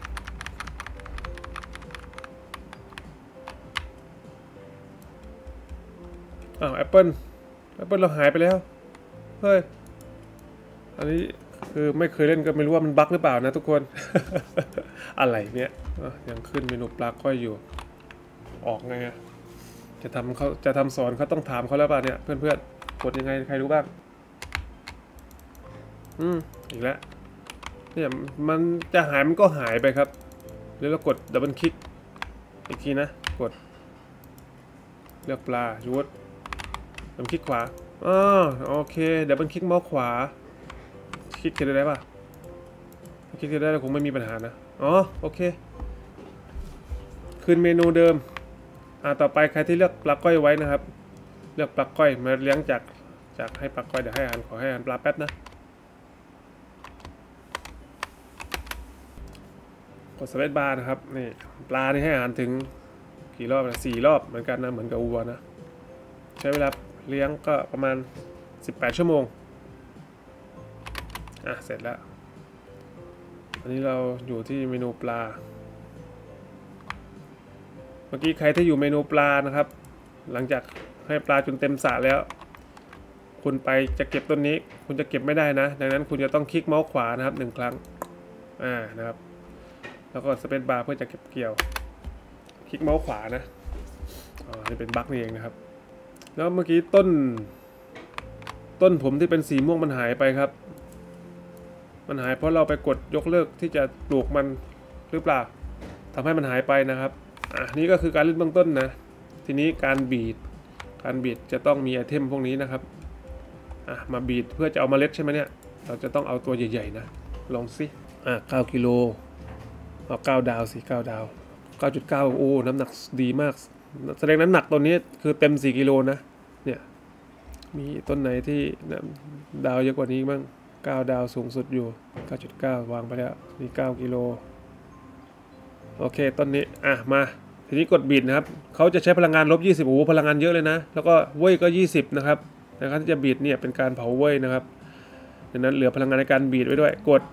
อ้าวแอปเปิลแอปเปิลเราหายไปแล้วเฮ้ยอันนี้คือไม่เคยเล่นก็ไม่รู้ว่ามันบั๊กหรือเปล่านะทุกคน อะไรเนี่ยยังขึ้นเมนูปลาก้อยอยู่ออกไงอะจะทำเขาจะทำสอนเขาต้องถามเขาแล้วป่ะเนี่ยเพื่อนๆกดยังไงใครรู้บ้างอืมอีกแล้วเนี่ยมันจะหายมันก็หายไปครับแล้วเรากดดับเบิลคลิกอีกทีนะกดเลือกปลายูดดับเบิลคลิกขวาอ๋อโอเคดับเบิลคลิกเมาส์ขวาคลิกจะได้ป่ะคลิกจะได้คงไม่มีปัญหานะอ๋อโอเคคืนเมนูเดิมอ่าต่อไปใครที่เลือกปลาก้อยไว้นะครับเลือกปลาก้อยมาเลี้ยงจากจากให้ปลาก้อยเดี๋ยวให้อาหารขอให้อาหารปลาแป๊บนะกดสเปซบาร์นะครับนี่ปลานี่ให้อาหารถึงกี่รอบนะสี่รอบเหมือนกันนะเหมือนกับวัวนะใช้เวลาเลี้ยงก็ประมาณสิบแปดชั่วโมงอ่ะเสร็จแล้วอันนี้เราอยู่ที่เมนูปลาเมื่อกี้ใครที่อยู่เมนูปลานะครับหลังจากให้ปลาจนเต็มสระแล้วคุณไปจะเก็บต้นนี้คุณจะเก็บไม่ได้นะดังนั้นคุณจะต้องคลิกเมาส์ขวานะครับหนึ่งครั้งอ่านะครับแล้วก็สเปซบาร์เพื่อจะเก็บเกี่ยวคลิกเมาส์ขวานะอ๋อนี่เป็นบั๊กนี่เองนะครับแล้วเมื่อกี้ต้นต้นผมที่เป็นสีม่วงมันหายไปครับมันหายเพราะเราไปกดยกเลิกที่จะปลูกมันหรือเปล่าทำให้มันหายไปนะครับอ่ะนี่ก็คือการเล่นเบื้องต้นนะทีนี้การบีดการบีดจะต้องมีไอเทมพวกนี้นะครับอ่ะมาบีดเพื่อจะเอาเมล็ดใช่ไหมเนี่ยเราจะต้องเอาตัวใหญ่ๆนะลองสิอ่ะเก้ากิโลเอาเก้าดาวสิเก้าดาว เก้าจุดเก้า โอ้น้ำหนักดีมากแสดงน้ำหนักตัวนี้คือเต็มสี่กิโลนะเนี่ยมีต้นไหนที่ดาวเยอะกว่านี้บ้างเก้าดาวสูงสุดอยู่ เก้าจุดเก้า วางไปแล้วนี่เก้ากิโลโอเคต้นนี้อ่ะมาทีนี้กดบีดนะครับเขาจะใช้พลังงานลบยี่สิบโอ้พลังงานเยอะเลยนะแล้วก็เว้ยก็ยี่สิบนะครับในการที่จะบีดเนี่ยเป็นการเผาเว้ยนะครับดังนั้นเหลือพลังงานในการบีดไว้ด้วยกด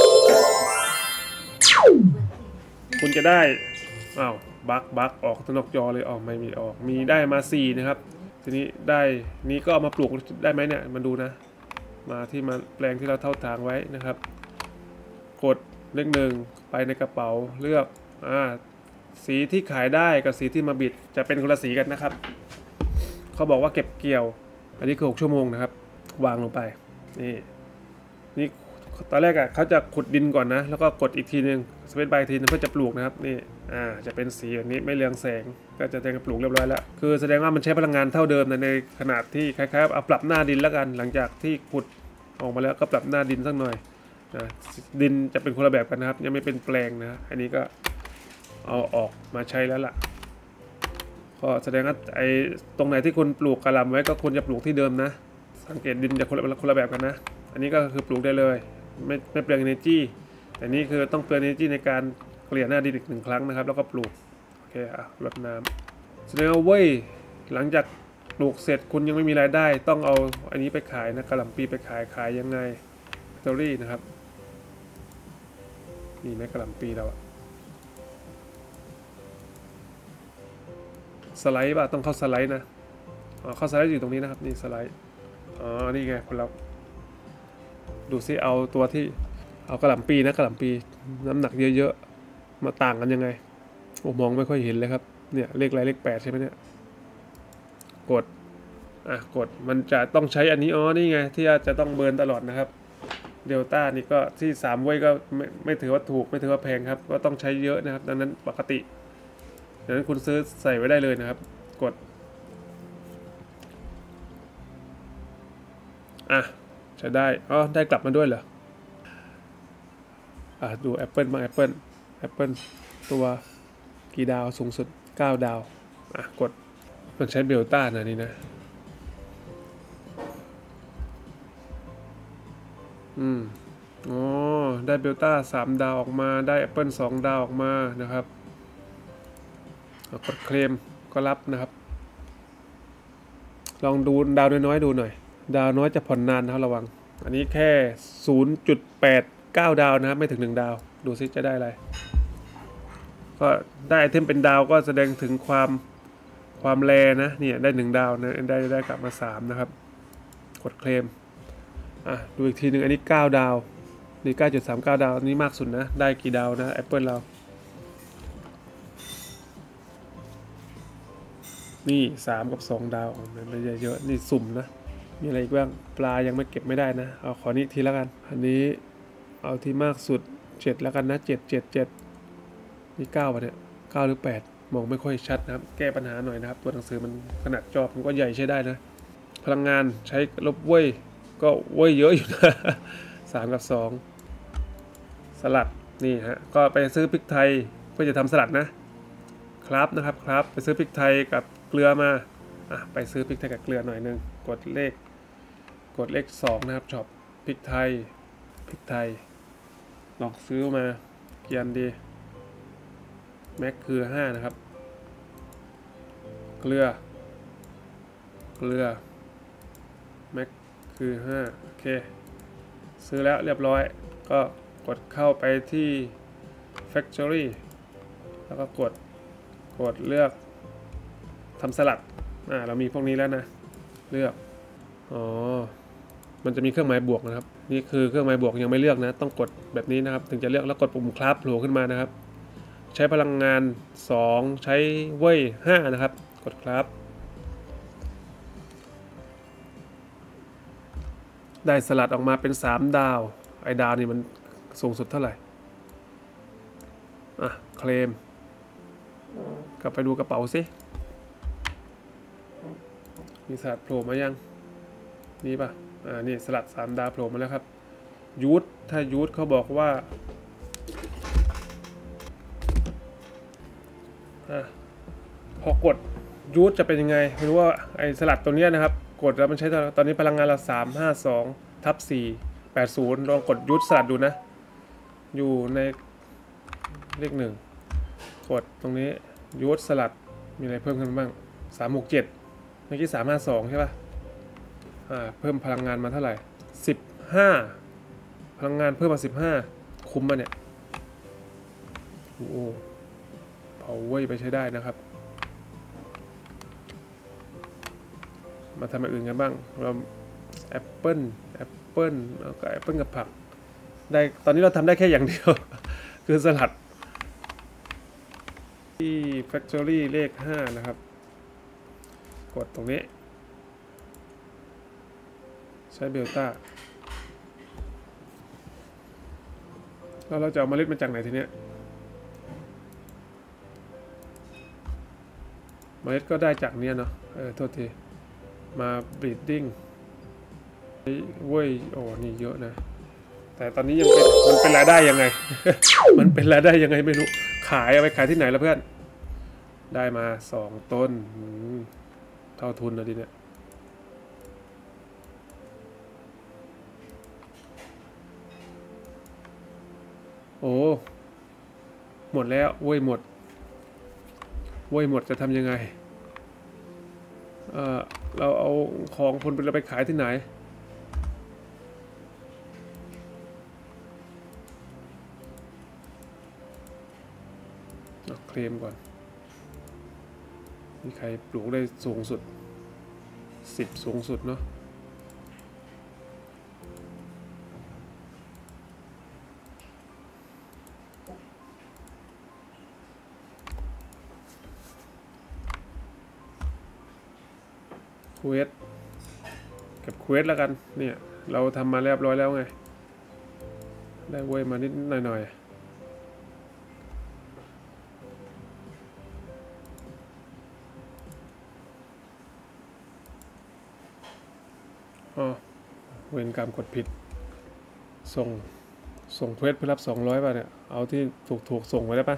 คุณจะได้อ้าวบักบักออกนอกจอเลยออกไม่มีออกมีได้มาสี่นะครับทีนี้ได้นี้ก็เอามาปลูกได้ไหมเนี่ยมาดูนะมาที่มาแปลงที่เราเท่าทางไว้นะครับกดเลขหนึ่งไปในกระเป๋าเลือกอ่าสีที่ขายได้กับสีที่มาบิดจะเป็นคนละสีกันนะครับเขาบอกว่าเก็บเกี่ยวอันนี้คือหกชั่วโมงนะครับวางลงไปนี่นี่ตอนแรกอ่ะเขาจะขุดดินก่อนนะแล้วก็กดอีกทีนึงสเปซบาร์อีกทีนึงเพื่อจะปลูกนะครับนี่อ่าจะเป็นสีแบบนี้ไม่เรืองแสงก็จะแทงปลูกเรียบร้อยแล้วคือแสดงว่ามันใช้พลังงานเท่าเดิมในขนาดที่คล้ายๆเอาปรับหน้าดินแล้วกันหลังจากที่ขุดออกมาแล้วก็ปรับหน้าดินสักหน่อยนะดินจะเป็นคนละแบบกันนะครับยังไม่เป็นแปลงนะอันนี้ก็เอาออกมาใช้แล้วล่ะก็แสดงว่าไอ้ตรงไหนที่คุณปลูกกระหล่ำไว้ก็ควรจะปลูกที่เดิมนะสังเกตดินจะคนละคนละแบบกันนะอันนี้ก็คือปลูกได้เลยไม่ไม่เปลือง energy แต่นี่คือต้องเปลือง energy ในการเกลี่ยหน้าดินอีกหนึ่งครั้งนะครับแล้วก็ปลูกโอเคอ่ะรดน้ำแสดงว่าเว้ยหลังจากปลูกเสร็จคุณยังไม่มีรายได้ต้องเอาอันนี้ไปขายนะกระหล่ำปีไปขายขายยังไงแบตเตอรี่นะครับมีไหมกระหล่ำปีเราอะสไลด์ป่ะต้องเข้าสไลด์นะอ๋อเข้าสไลด์อยู่ตรงนี้นะครับนี่สไลด์อ๋อนี่ไงคนเราดูซิเอาตัวที่เอากระหล่ำปีนะกระหล่ำปีน้ำหนักเยอะๆมาต่างกันยังไงโอ้มองไม่ค่อยเห็นเลยครับเนี่ยเลขอะไรเลขแปดใช่ไหมเนี่ยกดอ่ะกดมันจะต้องใช้อันนี้อ๋อนี่ไงที่จะต้องเบิร์นตลอดนะครับเดลต้านี่ก็ที่สามเว้ยก็ไม่ไม่ถือว่าถูกไม่ถือว่าแพงครับก็ต้องใช้เยอะนะครับดังนั้นปกติดังนั้นคุณซื้อใส่ไว้ได้เลยนะครับกดอ่ะใช้ได้อ๋อได้กลับมาด้วยเหรออ่ะดู Apple มา Apple Apple ตัวกี่ดาวสูงสุดเก้าดาวอ่ะกดมันใช้เบลต้านะนี่นะอืมอ๋อได้เบลต้าสามดาวออกมาได้ Apple สองดาวออกมานะครับกดเคลมก็รับนะครับลองดูดาวน้อยๆดูหน่อยดาวน้อยจะผ่อนนานนะครับระวังอันนี้แค่ ศูนย์จุดแปดเก้า ดาวนะครับไม่ถึงหนึ่งดาวดูซิจะได้อะไรก็ได้ไอเทมเป็นดาวก็แสดงถึงความความแรนะเนี่ยได้หนึ่งดาวนะได้ได้กลับมาสามนะครับกดเคลมอ่ะดูอีกทีหนึ่งอันนี้เก้าดาวนี่ เก้าจุดสามเก้า ดาวอันนี้มากสุดนะได้กี่ดาวนะ Apple เรานี่สามกับสองดาวมันเยอะๆนี่สุ่มนะมีอะไรอีกบ้างปลายังไม่เก็บไม่ได้นะเอาขอนี้ทีละกันอันนี้เอาที่มากสุดเจ็ดแล้วกันนะเจ็ด เจ็ด เจ็ดนี่เก้าป่ะเนี่ยเก้าหรือแปดมองไม่ค่อยชัดนะครับแก้ปัญหาหน่อยนะครับตัวหนังสือมันขนาดจอมันก็ใหญ่ใช้ได้นะพลังงานใช้ลบเว้ยก็เว้ยเยอะอยู่นะสามกับสองสลัดนี่ฮะก็ไปซื้อพริกไทยเพื่อจะทำสลัดนะครับนะครับครับไปซื้อพริกไทยกับเกลือมาอ่ะไปซื้อพริกไทยกับเกลือหน่อยนึงกดเลขกดเลขสองนะครับช็อปพริกไทยพริกไทยลองซื้อมาเกียนดีแม็กคือห้านะครับเกลือเกลือแม็กคือห้าโอเคซื้อแล้วเรียบร้อยก็กดเข้าไปที่ Factory แล้วก็กดกดเลือกทำสลัดอ่าเรามีพวกนี้แล้วนะเลือกอ๋อมันจะมีเครื่องหมายบวกนะครับนี่คือเครื่องหมายบวกยังไม่เลือกนะต้องกดแบบนี้นะครับถึงจะเลือกแล้วกดปุ่มคลับโผล่ขึ้นมานะครับใช้พลังงานสองใช้เว้ยห้านะครับกดครับได้สลัดออกมาเป็นสามดาวไอ้ดาวนี่มันสูงสุดเท่าไหร่อ่ะเคลมกลับไปดูกระเป๋าสิมีสลัดโผล่มายังนี่ป่ะอ่านี่สลัดสามดาวโผล่มาแล้วครับยูทถ้ายูทเขาบอกว่าอ่ะพอกดยูทจะเป็นยังไงไม่รู้ว่าไอ้สลัดตัวนี้นะครับกดแล้วมันใช้ตอนนี้พลังงานเราสามห้าสองทับสี่แปดศูนย์ลองกดยูทสลัดดูนะอยู่ในเลขหนึ่งกดตรงนี้ยูทสลัดมีอะไรเพิ่มขึ้นบ้างสามหกเจ็ดเมื่อกี้สามห้าสองใช่ป่ะอ่าเพิ่มพลังงานมาเท่าไหร่สิบห้าพลังงานเพิ่มมาสิบห้าคุ้มมาเนี่ยโอ้โหเผาเว้ยไปใช้ได้นะครับมาทำอย่างอื่นกันบ้างเราแอปเปิ้ลแอปเปิ้ลแล้วก็แอปเปิ้ลกับผักได้ตอนนี้เราทำได้แค่อย่างเดียว คือสลัดที่ Factory เลขห้านะครับกดตรงนี้ใช้เบลต้าแล้วเราจะเอาเมล็ดมาจากไหนทีเนี้ยเมล็ดก็ได้จากเนี้ยเนาะเออโทษทีมา breeding เว้ยโอ้นี่เยอะนะแต่ตอนนี้ยังเป็นมันเป็นรายได้ยังไง มันเป็นรายได้ยังไงไม่รู้ขายเอาไปขายที่ไหนแล้วเพื่อนได้มาสองต้นเท่าทุนนะดิเนี่ยโอ้หมดแล้วเว้ยหมดเว้ยหมดจะทำยังไงเออเราเอาของคนไปเราไปขายที่ไหนลมก่อนมีใครปลูกได้สูงสุดสิบสูงสุดเนาะเควสกับเควสแล้วกันเนี่ยเราทำมาเรียบร้อยแล้วไงได้เว้ยมานิดหน่อยๆอ๋อเวรกรรมกดผิดส่งส่งเควสเพื่อรับสองร้อยป่ะเนี่ยเอาที่ถูกถูกส่งไว้ได้ปะ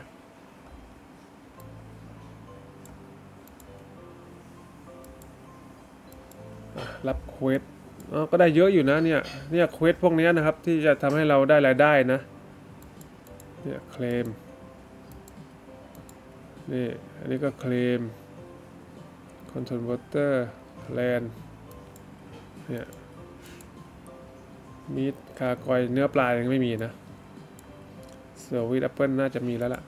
รับเควสอ๋อก็ได้เยอะอยู่นะเนี่ยเนี่ยเควสพวกนี้นะครับที่จะทำให้เราได้รายได้นะเนี่ยเคลมนี่อันนี้ก็เคลมคอนโทรลวอเตอร์แลนด์เนี่ยมีดคากอยเนื้อปลายังไม่มีนะเซอร์วิสแอปเปิลน่าจะมีแล้วล่ะ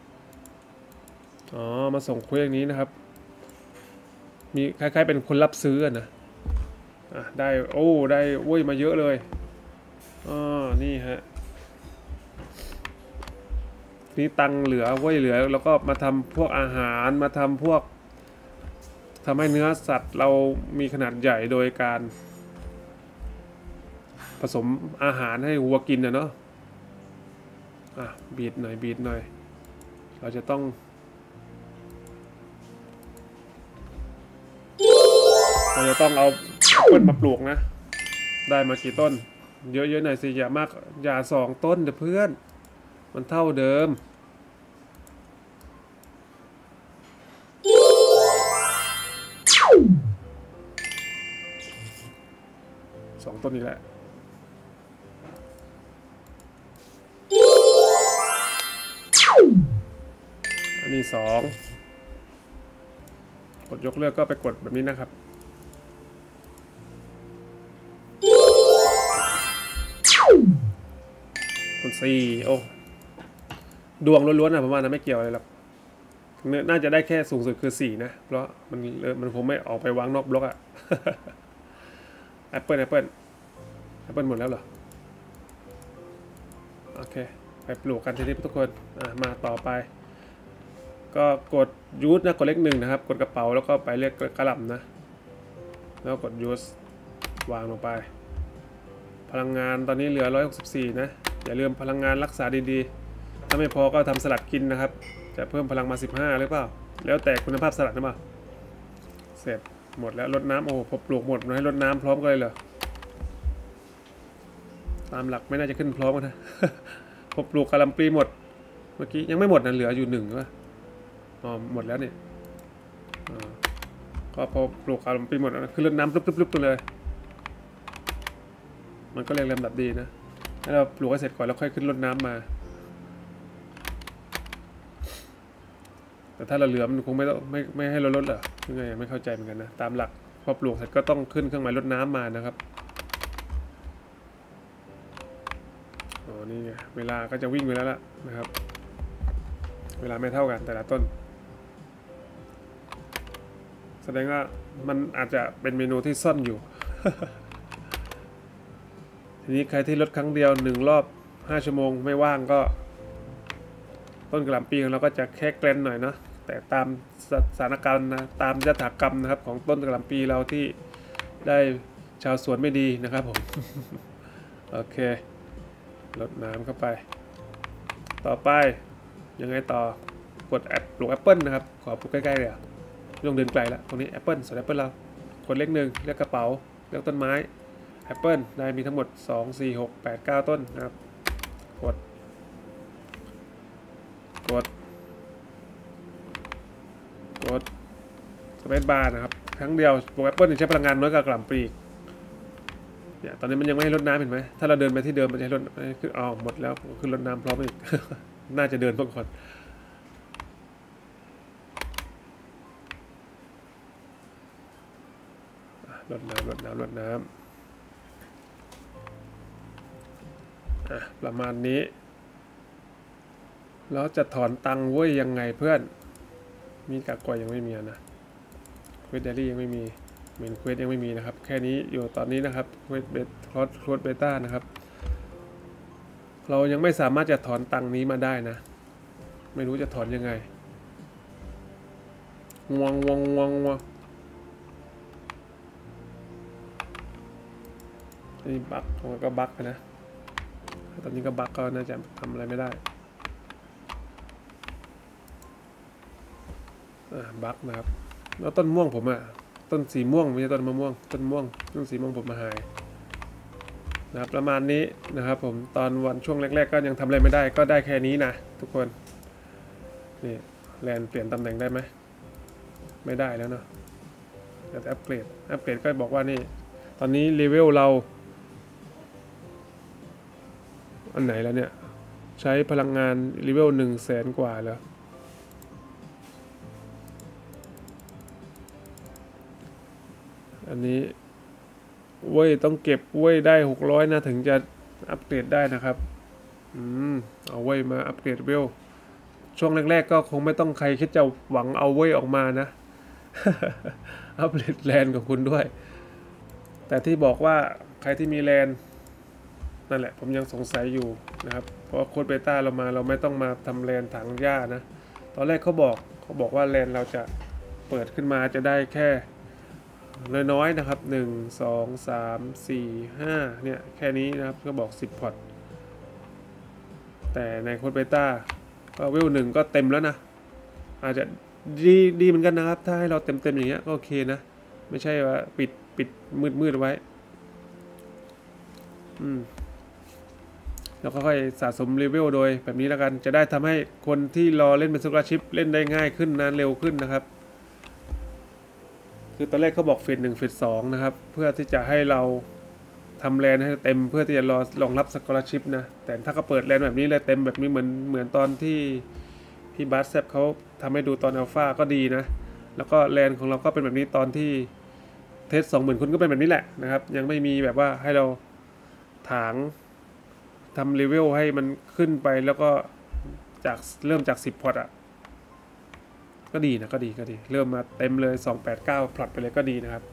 อ๋อมาส่งเควสอย่างนี้นะครับมีคล้ายๆเป็นคนรับซื้อนะอ่ะได้โอ้ได้โว้ยมาเยอะเลยอ๋อนี่ฮะนี่ตังเหลือโว้ยเหลือแล้วก็มาทำพวกอาหารมาทำพวกทำให้เนื้อสัตว์เรามีขนาดใหญ่โดยการผสมอาหารให้วัวกินนะเนาะอ่ะบีดหน่อยบีดหน่อยเราจะต้องเราจะต้องเอาเปิ้ลมาปลูกนะได้มากี่ต้นเยอะๆหน่อยสิอย่ามากอย่าสองต้นเดี๋ยวเพื่อนมันเท่าเดิมสองต้นนี้แหละอันนี้สองกดยกเลิกก็ไปกดแบบนี้นะครับกดสี่โอ้ดวงล้วนๆนะผมว่านะไม่เกี่ยวอะไรหรอกน่าจะได้แค่สูงสุดคือสี่นะเพราะมันมันคงไม่ออกไปวางนอกบล็อกอะแอปเปิลแอปเปิลแอปเปิลหมดแล้วเหรอโอเคไปปลูกกันทีนี้ทุกคนอ่ะมาต่อไปก็กดยูสนะกดเลขหนึ่งนะครับกดกระเป๋าแล้วก็ไปเรียกกระหล่ำนะแล้วกดยูสวางลงไปพลังงานตอนนี้เหลือหนึ่งร้อยหกสิบสี่นะอย่าลืมพลังงานรักษาดีๆถ้าไม่พอก็ทำสลัดกินนะครับจะเพิ่มพลังมาสิบห้าหรือเปล่าแล้วแต่คุณภาพสลัดนะมั้งเสร็จหมดแล้วรดน้ำโอ้พอปลูกหมดมาให้รดน้ำพร้อมกันเลยเหรอตามหลักไม่น่าจะขึ้นพร้อมกันนะ พอปลูกกะหล่ำปลีหมดเมื่อกี้ยังไม่หมดนะเหลืออยู่หนึ่งป่ะอ๋อหมดแล้วเนี่ยก็พอปลูกกะหล่ำปลีหมดขึ้นรดน้ำปุ๊บๆๆไปเลยมันก็เรียงลำดับดีนะให้เราปลูกให้เสร็จก่อนแล้วค่อยขึ้นรดน้ำมาแต่ถ้าเราเหลือมันคงไม่ต้องไม่ไม่ให้เราลดเหรอยังไงไม่เข้าใจเหมือนกันนะตามหลักพอปลูกเสร็จก็ต้องขึ้นเครื่องหมายรดน้ำมานะครับอ๋อนี่ไงเวลาก็จะวิ่งไปแล้วล่ะนะครับเวลาไม่เท่ากันแต่ละต้นแสดงว่ามันอาจจะเป็นเมนูที่ซ่อนอยู่ ทีนี้ใครที่ลดครั้งเดียวหนึ่งรอบห้าชั่วโมงไม่ว่างก็ต้นกระหล่ำปีของเราก็จะแค่แกลนหน่อยเนาะแต่ตามสถานการณ์นะตามยถากรรมนะครับของต้นกระหล่ำปีเราที่ได้ชาวสวนไม่ดีนะครับผม โอเคลดน้ำเข้าไปต่อไปยังไงต่อกดแอปปลูกแอปเปิลนะครับขอปลูกใกล้ๆเลยอ่ะไม่ต้องเดินไกลละตรงนี้แอปเปิลส่วนแอปเปิลเรากดเลขหนึ่งเลือกกระเป๋าเลือกต้นไม้แอปเปิลได้มีทั้งหมดสอง สี่ หก แปด เก้าต้นนะครับกดกดกดสเปซบาร์นะครับครั้งเดียวปลูกแอปเปิลใช้พลังงานน้อยกว่ากระหล่ำปลีเนี่ยตอนนี้มันยังไม่ให้รดน้ำเห็นไหมถ้าเราเดินไปที่เดิมมันจะให้รดขึ้นอ๋อหมดแล้วขึ้นรดน้ำพร้อมอีก น่าจะเดินเพิ่งก่อนรดน้ำรดน้ำรดน้ำอ่ะประมาณนี้แล้วจะถอนตังค์เว้ยยังไงเพื่อนมีกากกอยยังไม่มีนะเควสเดลี่ยังไม่มีเมนเควสยังไม่มีนะครับแค่นี้อยู่ตอนนี้นะครับเควสเบทอสโคดเบต้านะครับเรายังไม่สามารถจะถอนตังค์นี้มาได้นะไม่รู้จะถอนยังไงงวงงวงงวงงวงนี่บั๊กมันก็บั๊กนะตอนนี้ก็บั๊กก็น่าจะทำอะไรไม่ได้บั๊กนะครับแล้วต้นม่วงผมอะต้นสีม่วงไม่ใช่ต้นมะม่วงต้นม่วงต้นสีม่วงผมมาหายนะครับประมาณนี้นะครับผมตอนวันช่วงแรกๆก็ยังทำอะไรไม่ได้ก็ได้แค่นี้นะทุกคนนี่แลนเปลี่ยนตำแหน่งได้ไหมไม่ได้แล้วเนาะแต่อัปเกรดอัปเกรดก็บอกว่านี่ตอนนี้เลเวลเราอันไหนแล้วเนี่ยใช้พลังงานเลเวลหนึ่งแสนกว่าแล้วอันนี้เว้ยต้องเก็บเว้ยได้หกร้อยนะถึงจะอัปเกรดได้นะครับอืมเอาเว้ยมาอัปเกรดเวลช่วงแรกๆก็คงไม่ต้องใครคิดจะหวังเอาเว้ยออกมานะ อัปเกรดแลนด์ของคุณด้วยแต่ที่บอกว่าใครที่มีแลนด์นั่นแหละผมยังสงสัยอยู่นะครับเพราะโค้ดเบต้าเรามาเราไม่ต้องมาทำแลนด์ถังหญ้านะตอนแรกเขาบอกเขาบอกว่าแลนด์เราจะเปิดขึ้นมาจะได้แค่น้อยๆนะครับหนึ่ง สอง สาม สี่ ห้าเนี่ยแค่นี้นะครับก็บอกสิบพอร์ตแต่ในโค้ดเบต้าก็เวลหนึ่งก็เต็มแล้วนะอาจจะดีดีเหมือนกันนะครับถ้าให้เราเต็มๆอย่างเงี้ยก็โอเคนะไม่ใช่ว่าปิดปิดมืดมืดไว้อืมแล้วก็ค่อยสะสมเลเวลโดยแบบนี้แล้วกันจะได้ทำให้คนที่รอเล่นเป็นสกอร์ชิพเล่นได้ง่ายขึ้นนะเร็วขึ้นนะครับคือตอนแรกเขาบอกเฟสหนึ่งเฟสสองนะครับเพื่อที่จะให้เราทำแลนให้เต็มเพื่อที่จะรอรองรับสกอร์ชิพนะแต่ถ้าเขาเปิดแลนแบบนี้เลยเต็มแบบนี้เหมือนเหมือนตอนที่พี่บาสแซบเขาทำให้ดูตอนอัลฟาก็ดีนะแล้วก็แลนของเราก็เป็นแบบนี้ตอนที่เทสสองหมื่นคุณก็เป็นแบบนี้แหละนะครับยังไม่มีแบบว่าให้เราถางทำเลเวลให้มันขึ้นไปแล้วก็จากเริ่มจากสิบพอร์ตอ่ะก็ดีนะก็ดีก็ดีเริ่มมาเต็มเลยสองแปดเก้าพลอตไปเลยก็ดีนะครับ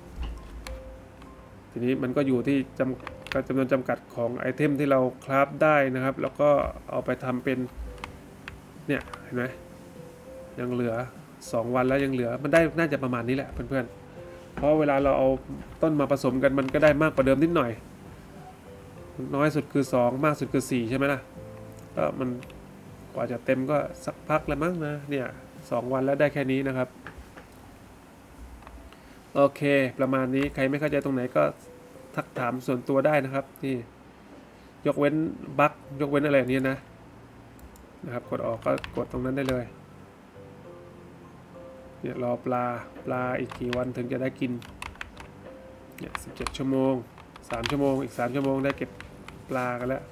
ทีนี้มันก็อยู่ที่จำจำนวนจำกัดของไอเทมที่เราคราฟได้นะครับแล้วก็เอาไปทำเป็นเนี่ยเห็นไหมยังเหลือสองวันแล้วยังเหลือมันได้น่าจะประมาณนี้แหละเพื่อนๆเพราะเวลาเราเอาต้นมาผสมกันมันก็ได้มากกว่าเดิมนิดหน่อยน้อยสุดคือสองมากสุดคือสี่ใช่ไหมล่ะก็มันกว่าจะเต็มก็สักพักแล้วมั้งนะเนี่ยสองวันแล้วได้แค่นี้นะครับโอเคประมาณนี้ใครไม่เข้าใจตรงไหนก็ทักถามส่วนตัวได้นะครับนี่ยกเว้นบั๊กยกเว้นอะไรอย่างนี้นะนะครับกดออกก็กดตรงนั้นได้เลยเนี่ยรอปลาปลาอีกกี่วันถึงจะได้กินเนี่ยสิบเจ็ดชั่วโมงสามชั่วโมงอีกสามชั่วโมงได้เก็บปลากันแล้ว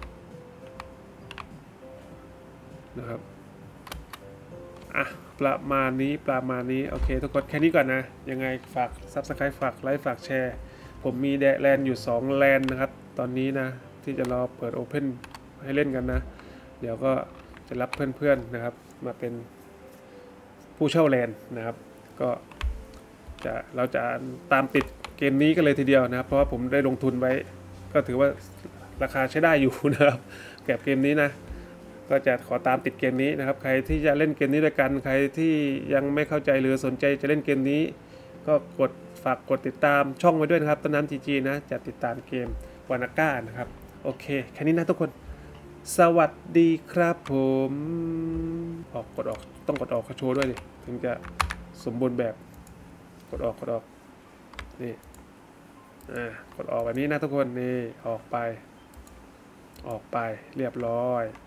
นะครับอ่ะประมาณนี้ประมาณนี้โอเคทุกคนแค่นี้ก่อนนะยังไงฝาก ซับสไครบ์ ฝากไลค์ฝากแชร์ผมมีแลนด์อยู่สองแลนด์นะครับตอนนี้นะที่จะรอเปิด Open ให้เล่นกันนะเดี๋ยวก็จะรับเพื่อนๆนะครับมาเป็นผู้เช่าแลนด์นะครับก็จะเราจะตามติดเกมนี้กันเลยทีเดียวนะครับเพราะว่าผมได้ลงทุนไว้ก็ถือว่าราคาใช้ได้อยู่นะครับแก็บเกมนี้นะก็จะขอตามติดเกมนี้นะครับใครที่จะเล่นเกมนี้ด้วยกันใครที่ยังไม่เข้าใจหรือสนใจจะเล่นเกมนี้ก็กดฝากกดติดตามช่องไว้ด้วยนะครับต้นน้ำจีจีนะจะติดตามเกมวานาก้านะครับโอเคแค่นี้นะทุกคนสวัสดีครับผมออกกดออกต้องกดออกโชว์ด้วยดิถึงจะสมบูรณ์แบบกดออกกดออกนี่อ่ากดออกแบบนี้นะทุกคนนี่ออกไปออกไปเรียบร้อย